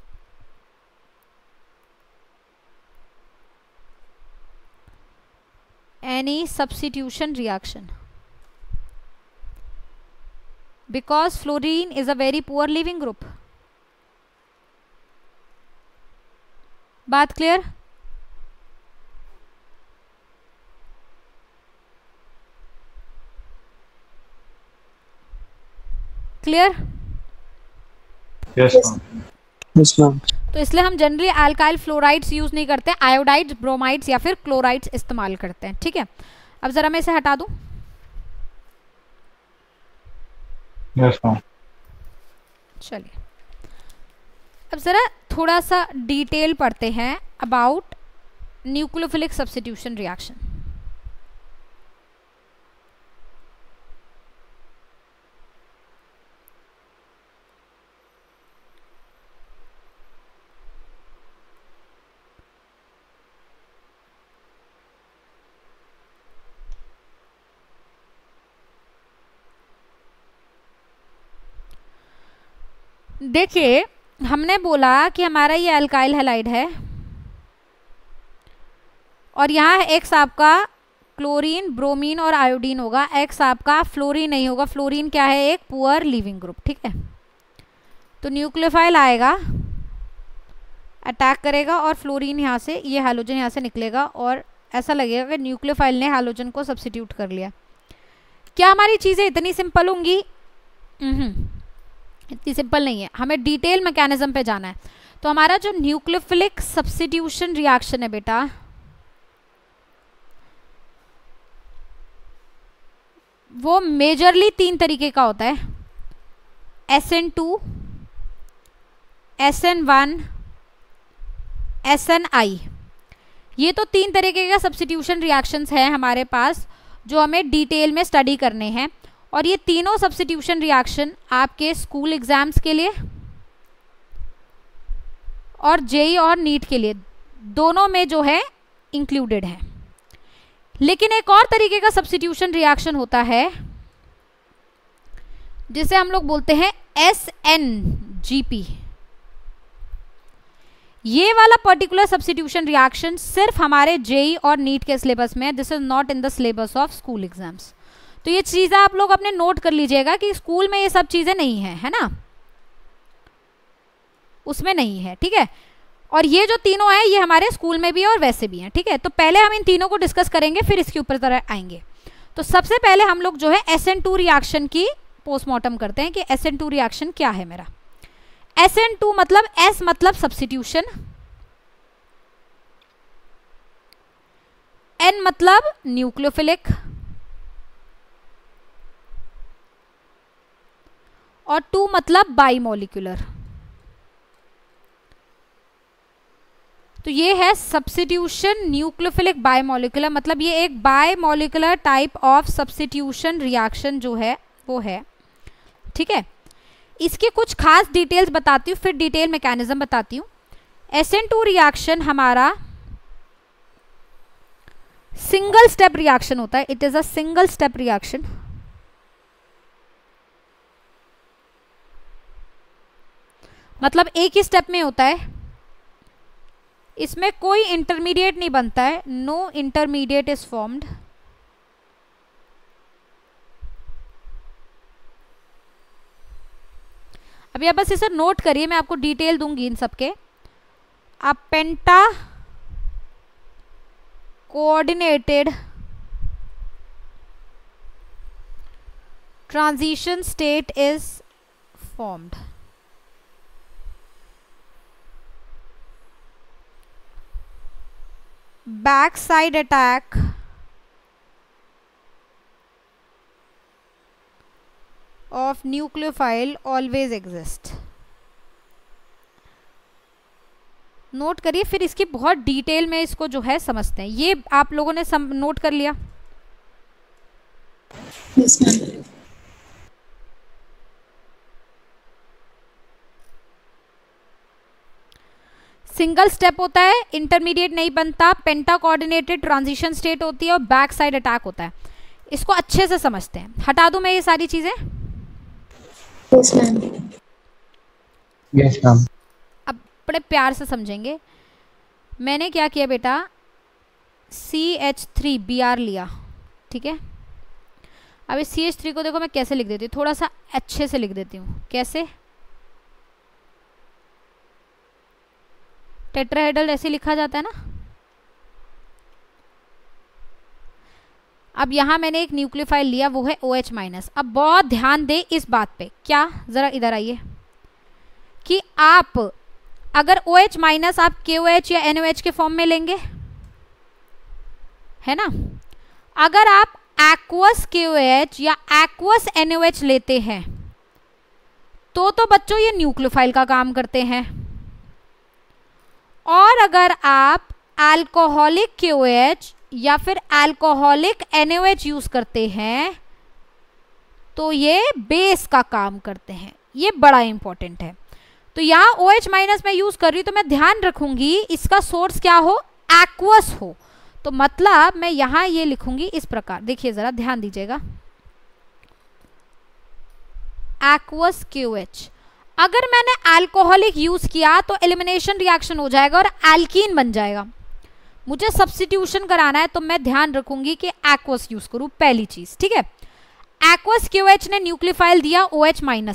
S1: Any substitution reaction. Because fluorine is a very poor living group. बात क्लियर? क्लियर?
S4: Yes
S3: ma'am.
S1: तो इसलिए हम जनरली अल्काइल फ्लोराइड्स यूज नहीं करते, आयोडाइड्स, ब्रोमाइड्स या फिर क्लोराइड्स इस्तेमाल करते हैं। ठीक है, अब जरा मैं इसे हटा दूं।
S4: Yes ma'am.
S1: चलिए अब जरा थोड़ा सा डिटेल पढ़ते हैं अबाउट न्यूक्लियोफिलिक सब्स्टिट्यूशन रिएक्शन। देखिए, हमने बोला कि हमारा ये अल्काइल हैलाइड है और यहाँ X आपका क्लोरीन, ब्रोमीन और आयोडीन होगा, X आपका फ्लोरीन नहीं होगा। फ्लोरीन क्या है? एक पुअर लिविंग ग्रुप। ठीक है, तो न्यूक्लियोफाइल आएगा, अटैक करेगा और फ्लोरीन यहाँ से, ये हैलोजन यहाँ से निकलेगा और ऐसा लगेगा कि न्यूक्लियोफाइल ने हैलोजन को सब्स्टिट्यूट कर लिया। क्या हमारी चीज़ें इतनी सिंपल होंगी? इतनी सिंपल नहीं है, हमें डिटेल मैकेनिज्म पे जाना है। तो हमारा जो न्यूक्लियोफिलिक सब्स्टिट्यूशन रिएक्शन है बेटा, वो मेजरली 3 तरीके का होता है, SN2, SN1, SNI। ये तो 3 तरीके का सब्स्टिट्यूशन रिएक्शंस हैं हमारे पास जो हमें डिटेल में स्टडी करने हैं। और ये तीनों सब्स्टिट्यूशन रिएक्शन आपके स्कूल एग्जाम्स के लिए और जेई और नीट के लिए दोनों में जो है इंक्लूडेड है। लेकिन एक और तरीके का सब्स्टिट्यूशन रिएक्शन होता है जिसे हम लोग बोलते हैं SNGP। ये वाला पर्टिकुलर सब्स्टिट्यूशन रिएक्शन सिर्फ हमारे जेई और नीट के सिलेबस में है। This is not in the syllabus of school exams. तो ये चीज़ें आप लोग अपने नोट कर लीजिएगा कि स्कूल में ये सब चीज़ें नहीं है, है ना, उसमें नहीं है, ठीक है। और ये जो तीनों हैं ये हमारे स्कूल में भी है और वैसे भी हैं, ठीक है। तो पहले हम इन तीनों को डिस्कस करेंगे, फिर इसके ऊपर तरह आएंगे। तो सबसे पहले हम लोग जो है SN2 रिएक्शन की पोस्टमार्टम करते हैं कि SN2 रिएक्शन क्या है मेरा। SN2 मतलब S मतलब सब्स्टिट्यूशन, N मतलब न्यूक्लियोफिलिक और 2 मतलब बाइमोलिकुलर। तो ये है सब्स्टिट्यूशन न्यूक्लियोफिलिक बाइमोलिकुलर, मतलब ये एक bimolecular type of substitution reaction जो है वो है, ठीक है। इसके कुछ खास डिटेल्स बताती हूँ, फिर डिटेल मैकेनिज्म बताती हूँ। SN2 रिएक्शन हमारा सिंगल स्टेप रिएक्शन होता है। It is a single step reaction. मतलब एक ही स्टेप में होता है, इसमें कोई इंटरमीडिएट नहीं बनता है, नो इंटरमीडिएट इज फॉर्म्ड। अभी आप बस इसे नोट करिए, मैं आपको डिटेल दूंगी इन सब के। अब penta coordinated transition state is formed. backside attack of nucleophile always exist। Note करिए, फिर इसकी बहुत डिटेल में इसको जो है समझते हैं। ये आप लोगों ने नोट कर लिया?
S5: Yes, ma'am.
S1: सिंगल स्टेप होता है, इंटरमीडिएट नहीं बनता, पेंटा कोऑर्डिनेटेड ट्रांजिशन स्टेट होती है और बैक साइड अटैक होता है। इसको अच्छे से समझते हैं। हटा दूं मैं ये सारी चीजें?
S5: Yes, ma'am.
S3: Yes ma'am.
S1: अब बड़े प्यार से समझेंगे। मैंने क्या किया बेटा, CH3Br लिया, ठीक है। अब इस CH3 को देखो मैं कैसे लिख देती हूँ, थोड़ा सा अच्छे से लिख देती हूँ। कैसे? टेट्राहेड्रल ऐसे लिखा जाता है ना। अब यहाँ मैंने एक न्यूक्लियोफाइल लिया, वो है OH-। अब बहुत ध्यान दे इस बात पे। क्या? जरा इधर आइए कि आप अगर OH- आप KOH या NOH के फॉर्म में लेंगे, है ना। अगर आप एक्वस KOH या एक्वस NOH लेते हैं तो बच्चों ये न्यूक्लियोफाइल का काम करते हैं। और अगर आप अल्कोहलिक KOH या फिर अल्कोहलिक NOH यूज करते हैं तो ये बेस का काम करते हैं। ये बड़ा इंपॉर्टेंट है। तो यहाँ OH- मैं यूज कर रही हूँ तो मैं ध्यान रखूंगी इसका सोर्स क्या हो, एक्वस हो। तो मतलब मैं यहाँ ये लिखूंगी इस प्रकार, देखिए जरा ध्यान दीजिएगा, एक्वस KOH। अगर मैंने अल्कोहलिक यूज किया तो एलिमिनेशन रिएक्शन हो जाएगा और एल्कीन बन जाएगा। मुझे सब्स्टिट्यूशन कराना है तो मैं ध्यान रखूंगी कि एक्वस यूज करूं, पहली चीज, ठीक है। एक्वस KOH ने न्यूक्लियोफाइल दिया OH-।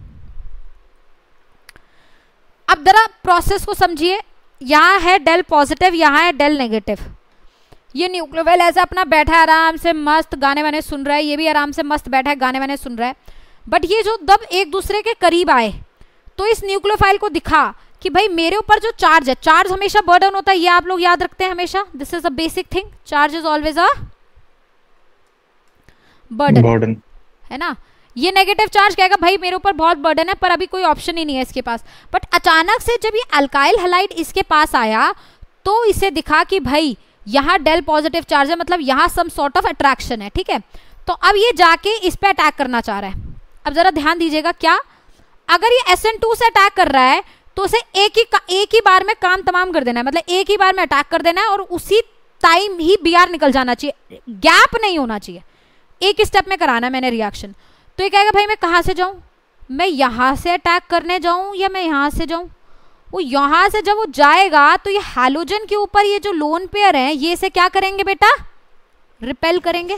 S1: अब जरा प्रोसेस को समझिए। यहाँ है डेल पॉजिटिव, यहाँ है डेल नेगेटिव। ये न्यूक्लियोफाइल ऐसा अपना बैठा है आराम से, मस्त गाने वाने सुन रहा है, ये भी आराम से मस्त बैठा है गाने वाने सुन रहा है। बट ये जो जब एक दूसरे के करीब आए तो इस न्यूक्लियोफाइल को दिखा कि भाई मेरे ऊपर जो चार्ज है, चार्ज हमेशा बर्डन होता है, ये आप लोग याद रखते हैं हमेशा, this is a basic thing, charge is always a burden, है ना। ये नेगेटिव चार्ज कहेगा भाई मेरे ऊपर बहुत बर्डन है, पर अभी कोई ऑप्शन ही नहीं है इसके पास। बट अचानक से जब ये अल्काइल हैलाइड इसके पास आया तो इसे दिखा कि भाई यहाँ डेल पॉजिटिव चार्ज है, मतलब यहाँ सम सॉर्ट ऑफ अट्रैक्शन है, ठीक है। तो अब ये जाके इस पे अटैक करना चाह रहा है। अब जरा ध्यान दीजिएगा, क्या अगर ये SN2 से अटैक कर रहा है तो उसे एक ही बार में काम तमाम कर देना है, मतलब एक ही बार में अटैक कर देना है और उसी टाइम ही BR निकल जाना चाहिए, गैप नहीं होना चाहिए, एक स्टेप में कराना है मैंने रिएक्शन। तो ये कहेगा भाई मैं कहाँ से जाऊँ, मैं यहाँ से अटैक करने जाऊँ या मैं यहाँ से जाऊँ। वो यहाँ से जब वो जाएगा तो ये हैलोजन के ऊपर ये जो लोन पेयर है ये इसे क्या करेंगे बेटा, रिपेल करेंगे,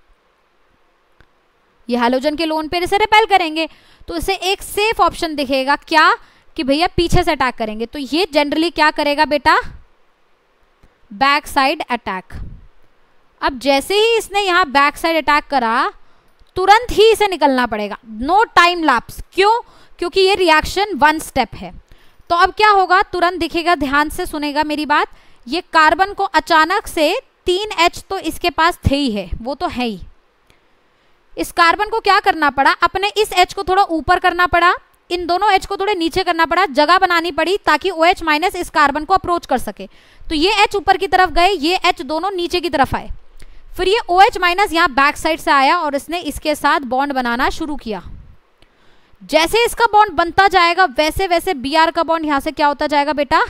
S1: ये हैलोजन के लोन पेयर इसे रिपेल करेंगे। तो इसे एक सेफ ऑप्शन दिखेगा क्या, कि भैया पीछे से अटैक करेंगे। तो ये जनरली क्या करेगा बेटा, बैक साइड अटैक। अब जैसे ही इसने यहाँ बैक साइड अटैक करा तुरंत ही इसे निकलना पड़ेगा, नो टाइम लैप्स। क्यों, क्योंकि ये रिएक्शन 1 स्टेप है। तो अब क्या होगा, तुरंत दिखेगा, ध्यान से सुनेगा मेरी बात, ये कार्बन को अचानक से 3H तो इसके पास थे ही है, वो तो है ही। इस कार्बन को क्या करना पड़ा, अपने इस H को थोड़ा ऊपर करना पड़ा, इन दोनों H को थोड़े नीचे करना पड़ा, जगह बनानी पड़ी ताकि OH माइनस इस कार्बन को अप्रोच कर सके। तो ये H ऊपर की तरफ गए, ये H दोनों नीचे की तरफ आए, फिर ये OH माइनस यहाँ बैक साइड से आया और इसने इसके साथ बॉन्ड बनाना शुरू किया। जैसे इसका बॉन्ड बनता जाएगा वैसे वैसे Br का बॉन्ड यहां से क्या होता जाएगा बेटा,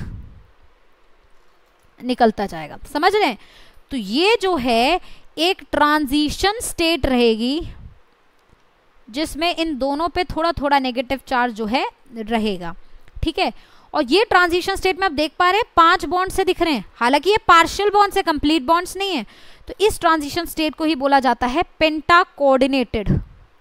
S1: निकलता जाएगा, समझ रहे हैं। तो ये जो है एक ट्रांजिशन स्टेट रहेगी जिसमें इन दोनों पे थोड़ा थोड़ा नेगेटिव चार्ज जो है रहेगा, ठीक है। और ये ट्रांजिशन स्टेट में आप देख पा रहे हैं 5 बॉन्ड से दिख रहे हैं, हालांकि ये पार्शियल बॉन्ड से, कंप्लीट बॉन्ड्स नहीं है। तो इस ट्रांजिशन स्टेट को ही बोला जाता है पेंटा कोऑर्डिनेटेड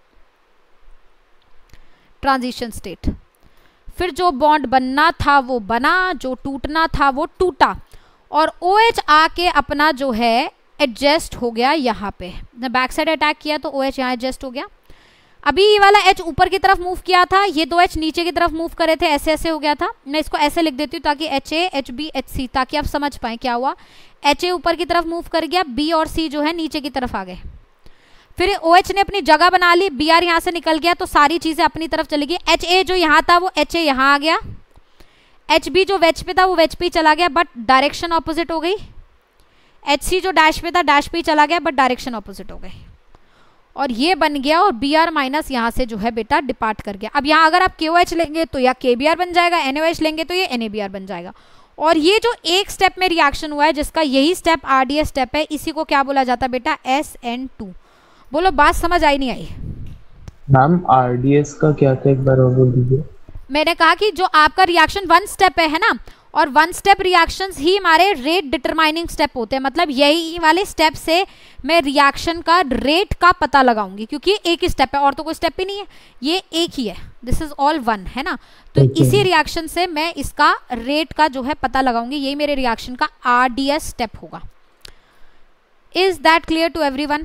S1: ट्रांजिशन स्टेट। फिर जो बॉन्ड बनना था वो बना, जो टूटना था वो टूटा, और OH आके अपना जो है एडजस्ट हो गया यहाँ पे, बैक साइड अटैक किया तो OH यहाँ एडजस्ट हो गया। अभी ये वाला H ऊपर की तरफ मूव किया था, ये 2 H नीचे की तरफ मूव करे थे, ऐसे ऐसे हो गया था। मैं इसको ऐसे लिख देती हूँ ताकि HA HB HC, ताकि आप समझ पाए क्या हुआ। HA ऊपर की तरफ मूव कर गया, B और C जो है नीचे की तरफ आ गए। फिर OH ने अपनी जगह बना ली, Br यहाँ से निकल गया तो सारी चीजें अपनी तरफ चली गई। HA जो यहाँ था वो HA यहाँ आ गया, HB जो वेज पे था वो वेज पे चला गया बट डायरेक्शन ऑपोजिट हो गई। HC जो डैश पे था डैश पे चला गया बट डायरेक्शन ऑपोजिट हो गई, और ये बन गया। और Br माइनस यहाँ से जो है बेटा डिपार्ट कर गया। अब यहाँ अगर आप KOH लेंगे तो या KBr बन जाएगा, NaOH लेंगे तो ये NaBr बन जाएगा। और ये जो एक स्टेप में रिएक्शन हुआ है जिसका यही स्टेप RDS स्टेप है, इसी को क्या बोला जाता है बेटा, SN2। बोलो बात समझ आई नहीं आई?
S6: मैम RDS का क्या था एक बार और बोल दीजिए।
S1: मैंने कहा कि जो आपका रिएक्शन 1 स्टेप है ना, और 1 स्टेप रिएक्शंस ही हमारे रेट डिटरमाइनिंग स्टेप होते हैं। मतलब यही वाले स्टेप से मैं रिएक्शन का रेट का पता लगाऊंगी, क्योंकि एक ही स्टेप है और तो कोई स्टेप ही नहीं है, ये एक ही है, दिस इज ऑल 1 है ना। तो इसी रिएक्शन से मैं इसका रेट का जो है पता लगाऊंगी, यही मेरे रिएक्शन का RDS स्टेप होगा। Is that clear to everyone?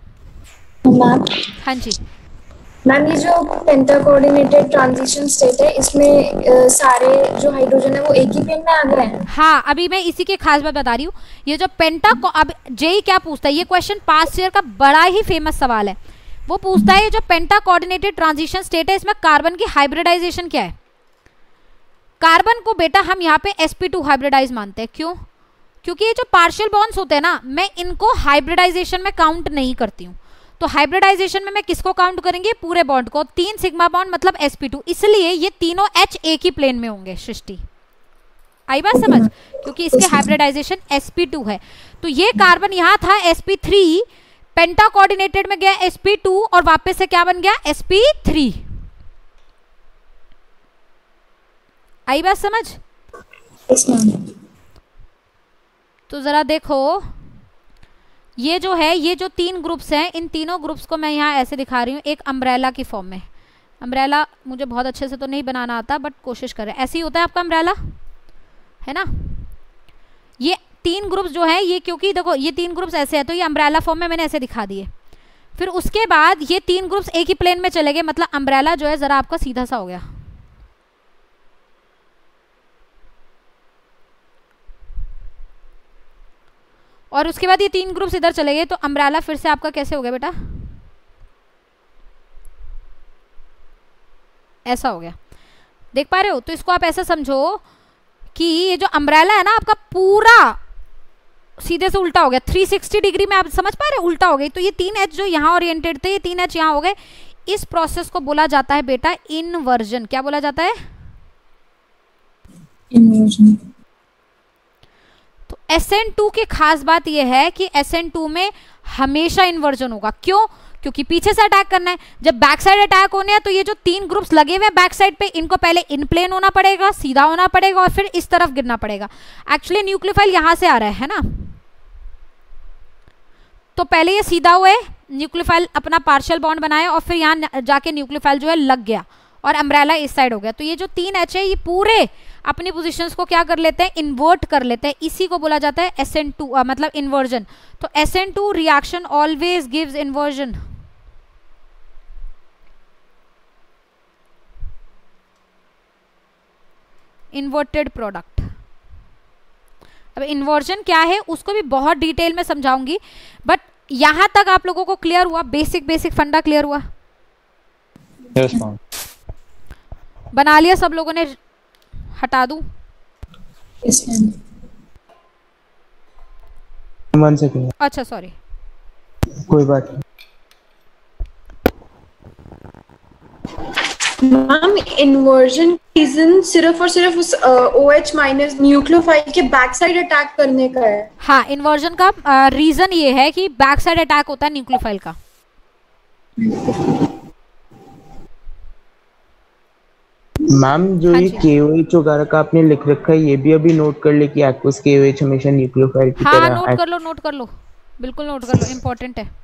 S5: Ma'am
S1: हाँ जी
S5: मैम, ये जो पेंटा कोऑर्डिनेटेड ट्रांजिशन स्टेट है इसमें सारे जो हाइड्रोजन है वो एक ही प्लेन में आ गए हैं।
S1: हाँ, अभी मैं इसी के खास बात बता रही हूँ। ये जो पेंटा को अब जेई क्या पूछता है, ये क्वेश्चन पास्ट ईयर का बड़ा ही फेमस सवाल है। वो पूछता है ये जो पेंटा कोऑर्डिनेटेड ट्रांजिशन स्टेट है इसमें कार्बन की हाइब्रिडाइजेशन क्या है। कार्बन को बेटा हम यहाँ पे sp2 हाइब्रिडाइज मानते हैं। क्यों? क्योंकि ये जो पार्शियल बॉन्ड्स होते हैं ना, मैं इनको हाइब्रिडाइजेशन में काउंट नहीं करती हूँ। तो हाइब्रिडाइजेशन में मैं किसको काउंट करेंगे, पूरे बॉन्ड को। 3 सिग्मा बॉन्ड मतलब sp2, इसलिए ये तीनों H एक ही प्लेन में होंगे। सृष्टि आई बात समझ? क्योंकि इसके हाइब्रिडाइजेशन sp2 है। तो ये कार्बन यहाँ था sp3, पेंटा कोऑर्डिनेटेड में गया sp2 और वापस से क्या बन गया, sp3। आई बात समझ?
S5: Yes ma'am.
S1: तो जरा देखो, ये जो है, ये जो 3 ग्रुप्स हैं, इन तीनों ग्रुप्स को मैं यहाँ ऐसे दिखा रही हूँ एक अम्ब्रेला की फॉर्म में। अम्ब्रेला मुझे बहुत अच्छे से तो नहीं बनाना आता बट कोशिश करें, ऐसे ही होता है आपका अम्ब्रेला, है ना। ये 3 ग्रुप्स जो है, ये क्योंकि देखो ये 3 ग्रुप्स ऐसे है तो ये अम्ब्रेला फॉर्म में मैंने ऐसे दिखा दिए। फिर उसके बाद ये 3 ग्रुप्स एक ही प्लेन में चले गए, मतलब अम्ब्रेला जो है जरा आपका सीधा सा हो गया। और उसके बाद ये 3 ग्रुप्स इधर चले गए, तो अम्ब्रेला फिर से आपका कैसे हो गया बेटा, ऐसा हो गया, देख पा रहे हो। तो इसको आप ऐसा समझो कि ये जो अम्ब्रेला है ना आपका पूरा सीधे से उल्टा हो गया, 360 डिग्री में, आप समझ पा रहे हो, उल्टा हो गई। तो ये 3 H जो यहाँ ओरिएंटेड थे, ये 3 H यहाँ हो गए। इस प्रोसेस को बोला जाता है बेटा इन्वर्जन। क्या बोला जाता है?
S5: इन्वर्जन।
S1: तो SN2 की खास बात यह है कि SN2 में हमेशा इन्वर्जन होगा। क्यों? क्योंकि पीछे से अटैक करना है। जब बैक साइड अटैक होने हैं तो ये जो 3 ग्रुप्स लगे हुए हैं बैक साइड पे, इनको पहले इन प्लेन होना पड़ेगा, सीधा होना पड़ेगा और फिर इस तरफ गिरना पड़ेगा। एक्चुअली न्यूक्लियोफाइल यहां से आ रहा है ना, तो पहले ये सीधा हुए, न्यूक्लियोफाइल अपना पार्शियल बॉन्ड बनाया और फिर यहाँ जाके न्यूक्लियोफाइल जो है लग गया और अम्ब्रेला इस साइड हो गया। तो ये जो 3 H है ये पूरे अपनी पोजीशंस को क्या कर लेते हैं, इन्वर्ट कर लेते हैं। इसी को बोला जाता है SN2 मतलब इन्वर्जन। तो SN2 reaction always gives inversion. Inverted product. अब इन्वर्जन क्या है उसको भी बहुत डिटेल में समझाऊंगी, बट यहां तक आप लोगों को क्लियर हुआ, बेसिक फंडा क्लियर हुआ?
S4: Yes ma'am.
S1: बना लिया सब लोगों ने? हटा दूं?
S5: Yes ma'am.
S6: 1 सेकंड।
S1: अच्छा सॉरी,
S6: कोई बात नहीं।
S5: मैम इन्वर्जन रीजन सिर्फ और सिर्फ उस OH माइनस न्यूक्लियोफाइल के बैक साइड अटैक करने का है।
S1: हाँ, इन्वर्जन का रीजन ये है कि बैक साइड अटैक होता है न्यूक्लियोफाइल का।
S6: मैम जो ये KOH वगैरह का आपने लिख रखा है ये भी अभी नोट कर ले कि एक्वस KOH हमेशा न्यूक्लियोफाइल की
S1: हाँ
S6: तरह।
S1: नोट कर लो, बिल्कुल नोट कर लो, इम्पोर्टेंट है।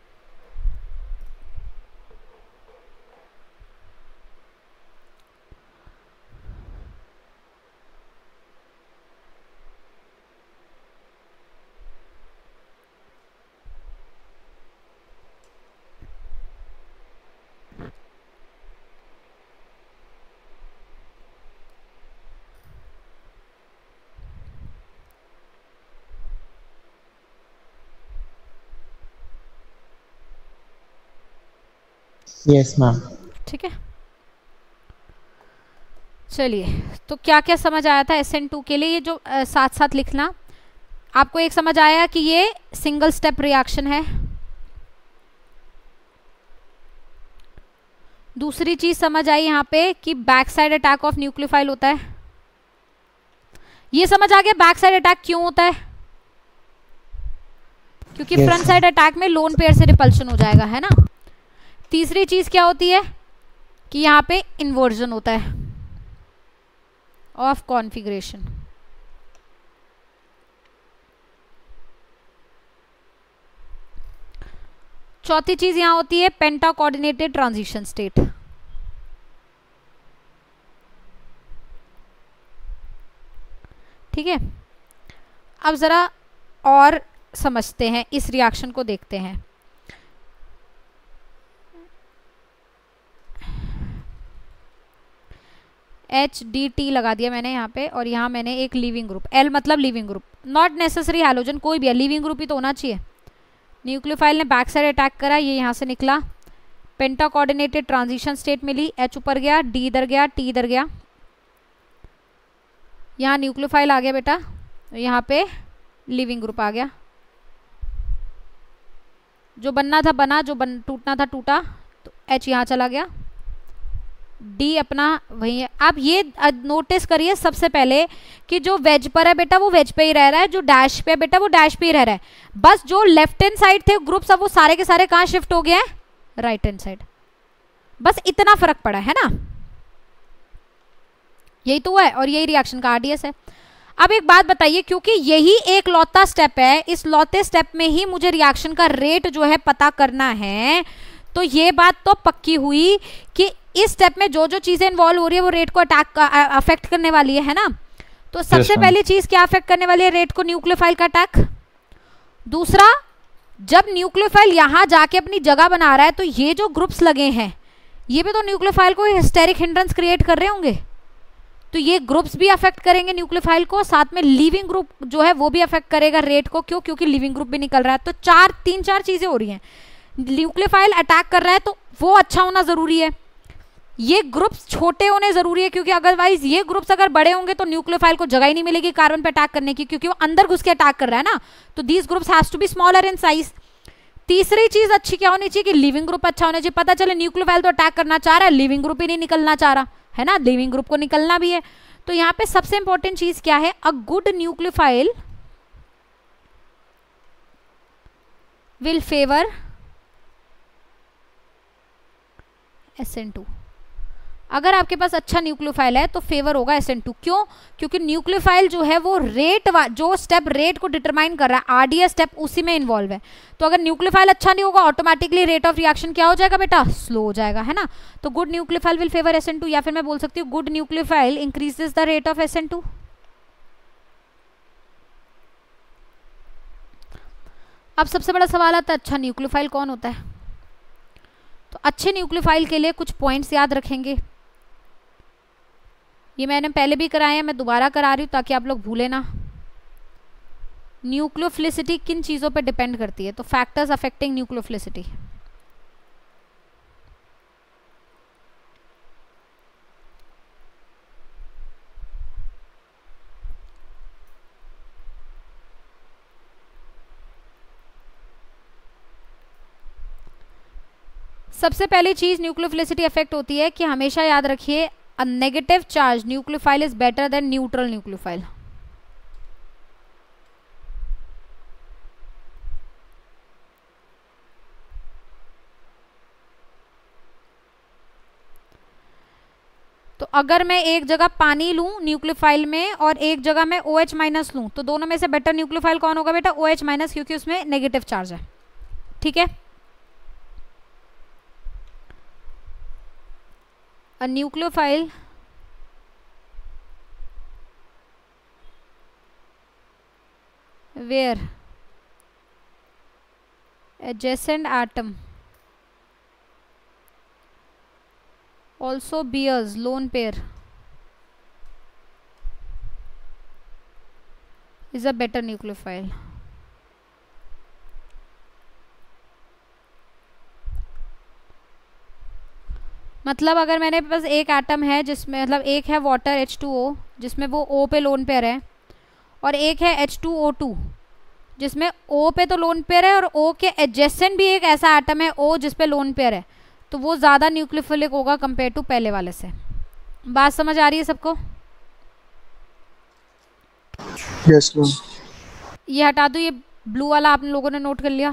S6: Yes ma'am.
S1: ठीक है, चलिए तो क्या क्या समझ आया था SN2 के लिए? ये जो साथ साथ लिखना, आपको एक समझ आया कि ये सिंगल स्टेप रिएक्शन है। दूसरी चीज समझ आई यहाँ पे कि back side attack of nucleophile होता है। ये समझ आ गया बैक साइड अटैक क्यों होता है, क्योंकि फ्रंट साइड अटैक में लोन पेयर से रिपल्शन हो जाएगा, है ना। तीसरी चीज क्या होती है कि यहाँ पे इन्वर्जन होता है ऑफ कॉन्फ़िगरेशन। चौथी चीज यहां होती है पेंटा कोऑर्डिनेटेड ट्रांजिशन स्टेट। ठीक है, अब जरा और समझते हैं, इस रिएक्शन को देखते हैं। HDT लगा दिया मैंने यहाँ पे, और यहाँ मैंने एक लीविंग ग्रुप, L मतलब leaving group, not necessary halogen, कोई भी है, लीविंग ग्रुप ही तो होना चाहिए। न्यूक्लियोफाइल ने बैक साइड अटैक करा, ये यहाँ से निकला, पेंटा कोऑर्डिनेटेड ट्रांजिशन स्टेट मिली, H ऊपर गया, D इधर गया, T इधर गया, यहाँ न्यूक्लियोफाइल आ गया बेटा, यहाँ पे लीविंग ग्रुप आ गया, जो बनना था बना, जो टूटना था टूटा, तो H यहाँ चला गया, D अपना वही है। अब ये नोटिस करिए सबसे पहले कि जो वेज पर है बेटा वो वेज पे ही रह रहा है, जो डैश पे है बेटा वो डैश पे ही रह रहा है। बस जो लेफ्ट हैंड साइड थे ग्रुप्स अब वो सारे के सारे कहाँ शिफ्ट हो गए हैं, राइट हैंड साइड। बस इतना फर्क पड़ा है ना, यही तो हुआ है, और यही रिएक्शन का RDS है। अब एक बात बताइए, क्योंकि यही एक लौता स्टेप है, इस लौते स्टेप में ही मुझे रिएक्शन का रेट जो है पता करना है, तो ये बात तो पक्की हुई कि इस स्टेप में जो जो चीजें इन्वॉल्व हो रही है वो रेट को अफेक्ट करने वाली है ना। तो सबसे पहली चीज क्या अफेक्ट करने वाली है रेट को, न्यूक्लियोफाइल का अटैक। दूसरा, जब न्यूक्लियोफाइल यहां जाके अपनी जगह बना रहा है तो ये जो ग्रुप्स लगे हैं ये भी तो न्यूक्लियोफाइल को हिस्टेरिक हिंड्रेंस क्रिएट कर रहे होंगे, तो ये ग्रुप्स भी अफेक्ट करेंगे न्यूक्लियोफाइल को, साथ में लीविंग ग्रुप जो है वो भी अफेक्ट करेगा रेट को। क्यों? क्योंकि लीविंग ग्रुप भी निकल रहा है। तो तीन चार चीजें हो रही हैं। न्यूक्लियोफाइल अटैक कर रहा है तो वो अच्छा होना जरूरी है, ये ग्रुप्स छोटे होने जरूरी है, क्योंकि अदरवाइज ये ग्रुप्स अगर बड़े होंगे तो न्यूक्लियोफाइल को जगह ही नहीं मिलेगी कार्बन पे अटैक करने की, क्योंकि वो अंदर घुस के अटैक कर रहा है ना। तो these groups has to be smaller in size. तीसरी चीज अच्छी क्या होनी चाहिए कि लिविंग ग्रुप अच्छा होना चाहिए। पता चले न्यूक्लियोफाइल तो अटैक करना चाह रहा है, लिविंग ग्रुप ही नहीं निकलना चाह रहा है ना, लिविंग ग्रुप को निकलना भी है। तो यहाँ पे सबसे इंपॉर्टेंट चीज क्या है, a good nucleophile will favour SN2। अगर आपके पास अच्छा न्यूक्लियोफाइल है तो फेवर होगा SN2। क्यों? क्योंकि न्यूक्लियोफाइल जो है वो रेट जो स्टेप रेट को डिटरमाइन कर रहा है, RDS स्टेप उसी में इन्वॉल्व है। तो अगर न्यूक्लियोफाइल अच्छा नहीं होगा ऑटोमेटिकली रेट ऑफ रिएक्शन क्या हो जाएगा बेटा, स्लो हो जाएगा, है ना। तो good nucleophile will favour SN2, या फिर मैं बोल सकती हूँ good nucleophile increases the rate of SN2। अब सबसे बड़ा सवाल आता है अच्छा न्यूक्लियोफाइल कौन होता है। तो अच्छे न्यूक्लियोफाइल के लिए कुछ पॉइंट्स याद रखेंगे, ये मैंने पहले भी कराए हैं, मैं दोबारा करा रही हूँ ताकि आप लोग भूले ना। न्यूक्लियोफिलिसिटी किन चीज़ों पे डिपेंड करती है, तो फैक्टर्स अफेक्टिंग न्यूक्लियोफिलिसिटी। सबसे पहली चीज न्यूक्लियोफिलिसिटी अफेक्ट होती है कि हमेशा याद रखिए a negative charge nucleophile is better than neutral nucleophile. तो अगर मैं एक जगह पानी लूं न्यूक्लियोफाइल में और एक जगह मैं OH माइनस लूं तो दोनों में से बेटर न्यूक्लियोफाइल कौन होगा बेटा, OH माइनस, क्योंकि उसमें नेगेटिव चार्ज है। ठीक है, a nucleophile where adjacent atom also bears lone pair is a better nucleophile। मतलब अगर मेरे पास एक एटम है जिसमें मतलब एक है वाटर H2O जिसमें वो O पे लोन पेयर है, और एक है H2O2 जिसमें O पे तो लोन पेयर है और O के एडजेसेंट भी एक ऐसा एटम है O जिस पे लोन पेयर है, तो वो ज़्यादा न्यूक्लियोफिलिक होगा कंपेयर टू पहले वाले से। बात समझ आ रही है सबको?
S3: Yes ma'am.
S1: ये हटा दो, ये ब्लू वाला आप लोगों ने नोट कर लिया।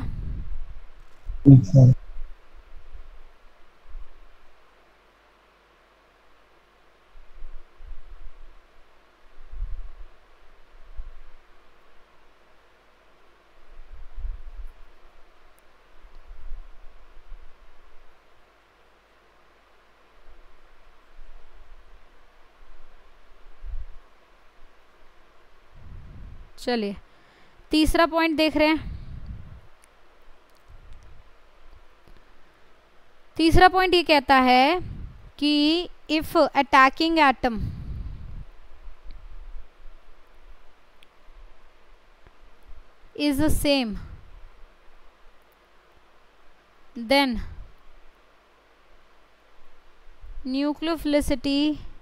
S1: चलिए तीसरा पॉइंट देख रहे हैं। तीसरा पॉइंट ये कहता है कि if attacking atom is the same then nucleophilicity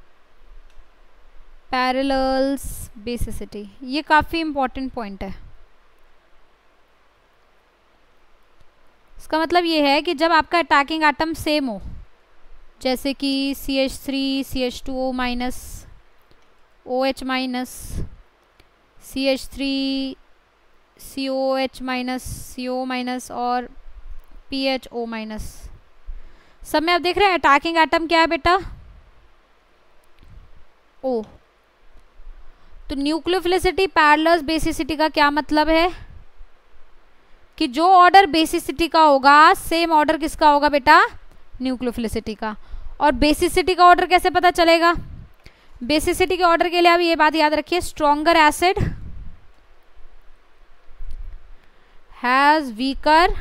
S1: parallels basicity। ये काफ़ी इम्पोर्टेंट पॉइंट है। इसका मतलब ये है कि जब आपका अटैकिंग एटम सेम हो, जैसे कि CH3 CH2O minus OH minus CH3 COH minus CO minus और PHO माइनस, सब में आप देख रहे हैं अटैकिंग एटम क्या है बेटा, O। तो न्यूक्लियोफिलिसिटी पैरेलल्स बेसिसिटी का क्या मतलब है कि जो ऑर्डर बेसिसिटी का होगा सेम ऑर्डर किसका होगा बेटा, न्यूक्लियोफिलिसिटी का। और बेसिसिटी का ऑर्डर कैसे पता चलेगा, बेसिसिटी के ऑर्डर के लिए आप ये बात याद रखिए, stronger acid has weaker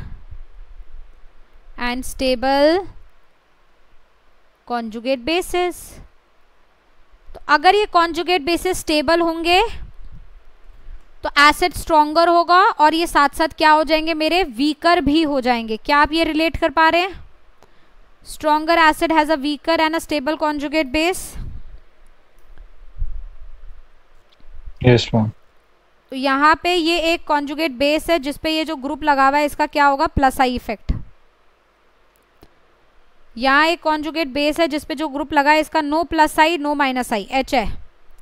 S1: and stable conjugate bases. तो अगर ये कॉन्जुगेट बेसिस स्टेबल होंगे तो एसिड स्ट्रॉन्गर होगा और ये साथ साथ क्या हो जाएंगे मेरे, वीकर भी हो जाएंगे। क्या आप ये रिलेट कर पा रहे हैं? Stronger acid has a weaker and a stable conjugate base.
S4: Yes ma'am.
S1: तो यहाँ पे ये एक कॉन्जुगेट बेस है जिसपे ये जो ग्रुप लगा हुआ है इसका क्या होगा, प्लस आई इफेक्ट। यहाँ एक कॉन्जुगेट बेस है जिसपे जो ग्रुप लगा है इसका no plus I no minus I, H है।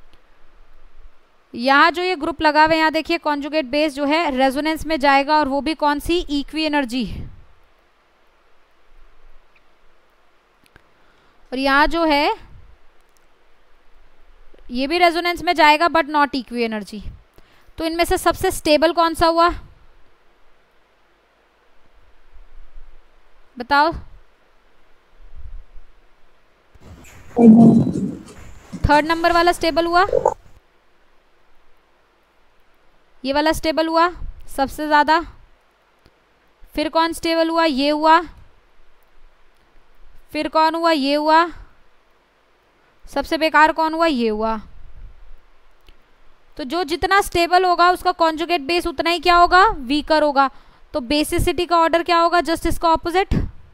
S1: यहाँ जो ये ग्रुप लगा हुआ है, यहाँ देखिए कॉन्जुगेट बेस जो है रेजोनेंस में जाएगा और वो भी कौन सी, इक्वी एनर्जी। और यहाँ जो है ये भी रेजोनेंस में जाएगा बट नॉट इक्वी एनर्जी। तो इनमें से सबसे स्टेबल कौन सा हुआ बताओ? थर्ड नंबर वाला स्टेबल हुआ, ये वाला स्टेबल हुआ सबसे ज्यादा। फिर कौन स्टेबल हुआ, ये हुआ। फिर कौन हुआ, ये हुआ। सबसे बेकार कौन हुआ, ये हुआ। तो जो जितना स्टेबल होगा उसका कॉन्जुगेट बेस उतना ही क्या होगा, वीकर होगा। तो बेसिसिटी का ऑर्डर क्या होगा, जस्ट इसका ऑपोजिट।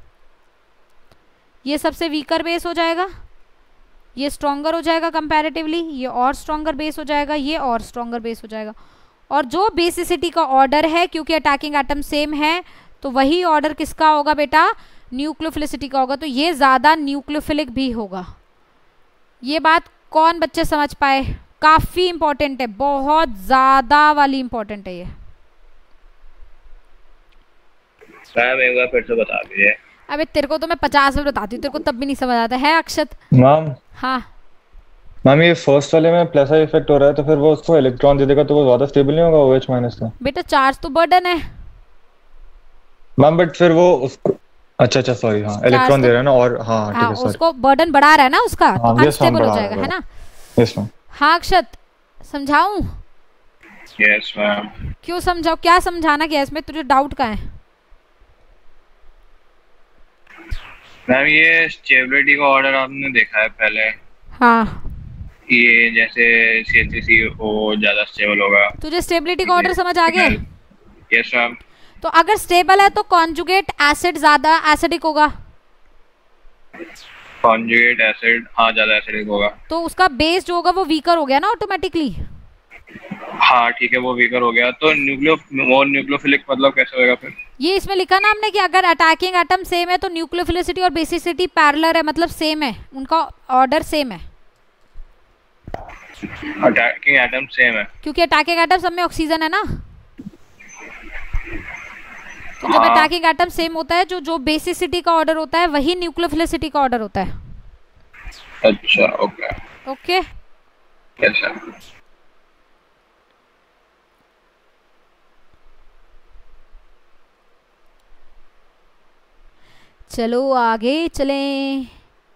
S1: ये सबसे वीकर बेस हो जाएगा, ये स्ट्रॉन्गर हो जाएगा कंपैरेटिवली, ये और स्ट्रॉन्गर बेस हो जाएगा, ये और स्ट्रॉन्गर बेस हो जाएगा। और जो बेसिसिटी का ऑर्डर है, क्योंकि अटैकिंग एटम सेम है, तो वही ऑर्डर किसका होगा बेटा, न्यूक्लियोफिलिसिटी का होगा। तो ये ज़्यादा न्यूक्लियोफिलिक भी होगा। ये बात कौन बच्चे समझ पाए? काफ़ी इंपॉर्टेंट है, बहुत ज़्यादा वाली इंपॉर्टेंट है ये।
S2: मैम एक बार फिर से बता दीजिए।
S1: अबे तेरे को तो मैं 50 बार बताती हूँ, तेरे को तब भी नहीं समझ आता है अक्षत।
S4: मैम
S1: हाँ
S4: मैम, ये फर्स्ट वाले में प्लस आई इफेक्ट हो रहा है तो फिर वो उसको इलेक्ट्रॉन दे देगा तो वो ज्यादा स्टेबल नहीं होगा OH माइनस का?
S1: बेटा चार्ज तो बर्डन है
S4: मैम, बट फिर वो उसको अच्छा सॉरी, हाँ इलेक्ट्रॉन दे रहा है ना, और हाँ ठीक है सॉरी,
S1: उसको बर्डन बढ़ा रहा है ना उसका, तो
S4: हाँ,
S1: अनस्टेबल हो जाएगा, है ना?
S4: Yes ma'am.
S1: हाँ अक्षत समझाऊं?
S2: Yes ma'am.
S1: क्यों समझाओ, क्या समझाना क्या है इसमें, तुझे डाउट का है?
S2: मैम ये स्टेबिलिटी का ऑर्डर आपने देखा है पहले?
S1: हाँ
S2: ये जैसे CH3CO ज्यादा स्टेबल होगा।
S1: तुझे स्टेबिलिटी का ऑर्डर समझ आ गया?
S2: Yes ma'am.
S1: तो अगर स्टेबल है तो कॉन्जुगेट एसिड ज्यादा एसिडिक होगा,
S2: कॉन्जुगेट एसिड हाँ ज्यादा एसिडिक होगा,
S1: तो उसका बेस जो होगा वो वीकर हो गया ना ऑटोमेटिकली।
S2: हाँ ठीक है वो वीकर हो गया। तो न्यूक्लियोफिलिक मतलब कैसे होगा फिर?
S1: ये इसमें लिखा ना हमने कि अगर अटैकिंग एटम सेम है तो न्यूक्लियोफिलिसिटी और बेसिसिटी पैरेलल है, मतलब सेम है, उनका ऑर्डर सेम है।
S2: अटैकिंग एटम सेम है
S1: क्योंकि अटैकिंग एटम सब में ऑक्सीजन है ना, तो जब अटैकिंग एटम सेम होता है जो बेसिसिटी का ऑर्डर होता है वही न्यूक्लियोफिलिसिटी का ऑर्डर होता है।
S2: अच्छा ओके
S1: ओके
S2: यस सर।
S1: चलो आगे चलें,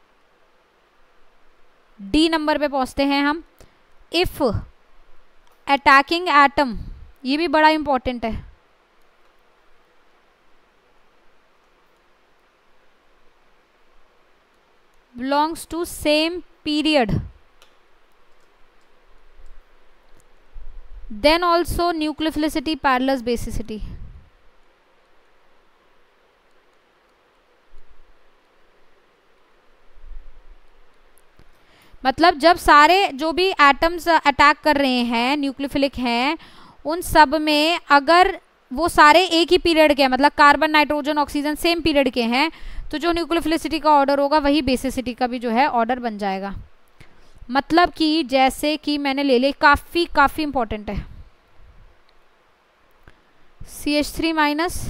S1: डी नंबर पे पहुंचते हैं हम। इफ अटैकिंग एटम, ये भी बड़ा इंपॉर्टेंट है, belongs to same period, then also nucleophilicity parallels basicity। मतलब जब सारे जो भी एटम्स अटैक कर रहे हैं न्यूक्लियोफिलिक हैं, उन सब में अगर वो सारे एक ही पीरियड के हैं, मतलब carbon nitrogen oxygen same period के हैं, तो जो न्यूक्लियोफिलिसिटी का ऑर्डर होगा वही बेसिसिटी का भी जो है ऑर्डर बन जाएगा। मतलब कि जैसे कि मैंने ले लिया, काफ़ी इंपॉर्टेंट है, CH3 माइनस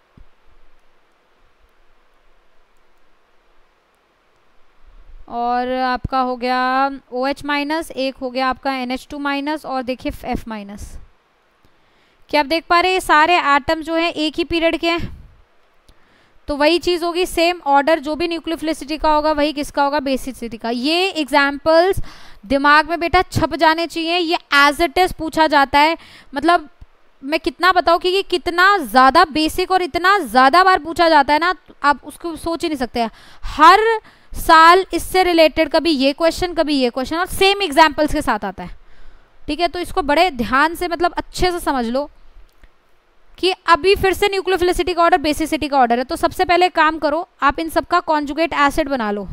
S1: और आपका हो गया OH माइनस, एक हो गया आपका NH2 माइनस, और देखिए F माइनस। क्या आप देख पा रहे हैं, ये सारे एटम जो हैं एक ही पीरियड के हैं, तो वही चीज़ होगी, सेम ऑर्डर जो भी न्यूक्लियोफिलिसिटी का होगा वही किसका होगा, बेसिसिटी का। ये एग्जाम्पल्स दिमाग में बेटा छप जाने चाहिए, ये एज इट इज पूछा जाता है। मतलब मैं कितना बताऊँ कि ये कितना ज़्यादा बेसिक और इतना ज़्यादा बार पूछा जाता है ना, आप उसको सोच ही नहीं सकते। हर साल इससे रिलेटेड कभी ये क्वेश्चन कभी ये क्वेश्चन, और सेम एग्जाम्पल्स के साथ आता है, ठीक है। तो इसको बड़े ध्यान से मतलब अच्छे से समझ लो कि अभी फिर से न्यूक्लियोफिलिसिटी का ऑर्डर बेसिसिटी का ऑर्डर है। तो सबसे पहले काम करो, आप इन सबका कॉन्जुगेट एसिड बना लो।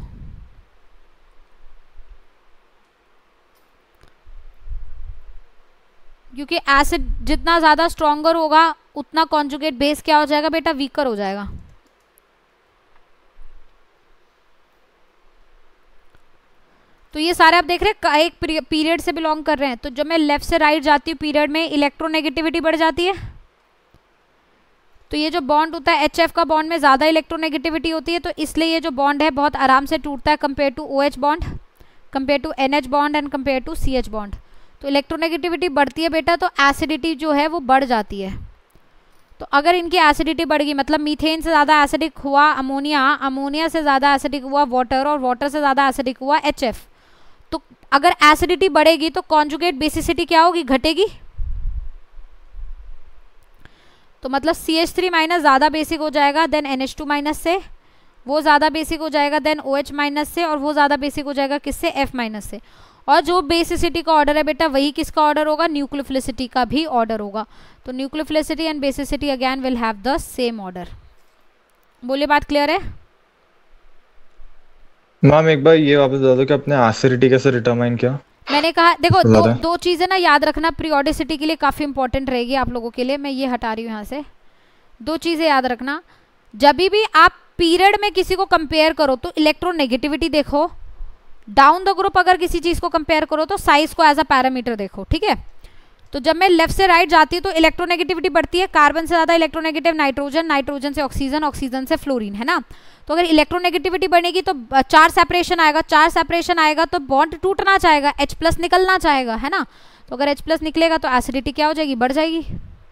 S1: क्योंकि एसिड जितना ज़्यादा स्ट्रॉन्गर होगा उतना कॉन्जुगेट बेस क्या हो जाएगा बेटा, वीकर हो जाएगा। तो ये सारे आप देख रहे हैं एक पीरियड से बिलोंग कर रहे हैं। तो जब मैं लेफ्ट से राइट जाती हूँ पीरियड में इलेक्ट्रोनेगेटिविटी बढ़ जाती है। तो ये जो बॉन्ड होता है HF का बॉन्ड में ज़्यादा इलेक्ट्रोनेगेटिविटी होती है, तो इसलिए ये जो बॉन्ड है बहुत आराम से टूटता है compare to OH bond, compare to NH bond and compare to CH bond. तो इलेक्ट्रोनेगेटिविटी बढ़ती है बेटा तो एसिडिटी जो है वो बढ़ जाती है। तो अगर इनकी एसिडिटी बढ़ गई मतलब मीथेन से ज़्यादा एसिडिक हुआ अमोनिया, अमोनिया से ज़्यादा एसिडिक हुआ वाटर, और वाटर से ज़्यादा एसिडिक हुआ HF। तो अगर एसिडिटी बढ़ेगी तो कॉन्जुगेट बेसिसिटी क्या होगी, घटेगी। तो मतलब CH3 माइनस ज़्यादा बेसिक हो जाएगा देन NH2 माइनस से, वो ज़्यादा बेसिक हो जाएगा देन OH माइनस से, और वो ज़्यादा बेसिक हो जाएगा किससे, F माइनस से। और जो बेसिसिटी का ऑर्डर है बेटा वही किसका ऑर्डर होगा, न्यूक्लियोफिलिसिटी का भी ऑर्डर होगा। तो nucleophilicity and basicity again will have the same order. बोलिए बात क्लियर है?
S4: मैम एक बार ये वापस बता दो कि अपने एसिडिटी कैसे डिटरमाइन किया।
S1: मैंने कहा देखो दो चीज़ें ना याद रखना, पीरियोडिसिटी के लिए काफ़ी इंपॉर्टेंट रहेगी आप लोगों के लिए। मैं ये हटा रही हूँ यहाँ से। दो चीज़ें याद रखना, जब भी आप पीरियड में किसी को कंपेयर करो तो इलेक्ट्रोनेगेटिविटी देखो, डाउन द ग्रुप अगर किसी चीज़ को कंपेयर करो तो साइज को एज अ पैरामीटर देखो, ठीक है। तो जब मैं लेफ्ट से राइट जाती हूँ तो इलेक्ट्रोनेगेटिविटी बढ़ती है, कार्बन से ज़्यादा इलेक्ट्रोनेगेटिव नाइट्रोजन, नाइट्रोजन से ऑक्सीजन, ऑक्सीजन से फ्लोरीन, है ना। तो अगर इलेक्ट्रोनेगेटिविटी बढ़ेगी तो 4 सेपरेशन आएगा, 4 सेपरेशन आएगा तो बॉन्ड टूटना चाहेगा, H+ निकलना चाहेगा, है ना। तो अगर H+ निकलेगा तो एसिडिटी क्या हो जाएगी, बढ़ जाएगी।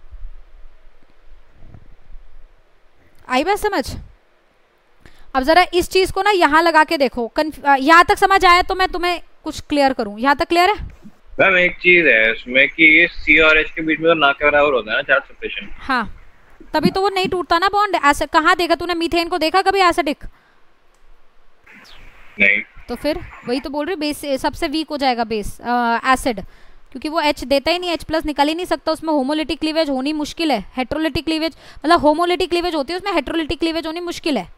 S1: आई बात समझ? अब जरा इस चीज को ना यहाँ लगा के देखो, यहाँ तक समझ आया तो मैं तुम्हें कुछ क्लियर करूँ। यहाँ तक क्लियर है?
S2: मैम एक चीज है इसमें कि ये C और H के बीच में तो ना के बराबर होता है ना 4 सेपरेशन।
S1: हाँ तभी तो वो नहीं टूटता ना बॉन्ड। ऐसे कहाँ देखा तूने मीथेन को, देखा कभी एसिडिक?
S2: नहीं।
S1: तो फिर वही तो बोल रही, बेस सबसे वीक हो जाएगा बेस एसिड, क्योंकि वो H देता ही नहीं, H+ निकल ही नहीं सकता, उसमें होमोलिटिक क्लीवेज होनी मुश्किल है। हेट्रोलिटिक क्लीवेज मतलब होमोलिटिक क्लीवेज होती है उसमें, हेट्रोलिटिक क्लीवेज होनी मुश्किल है।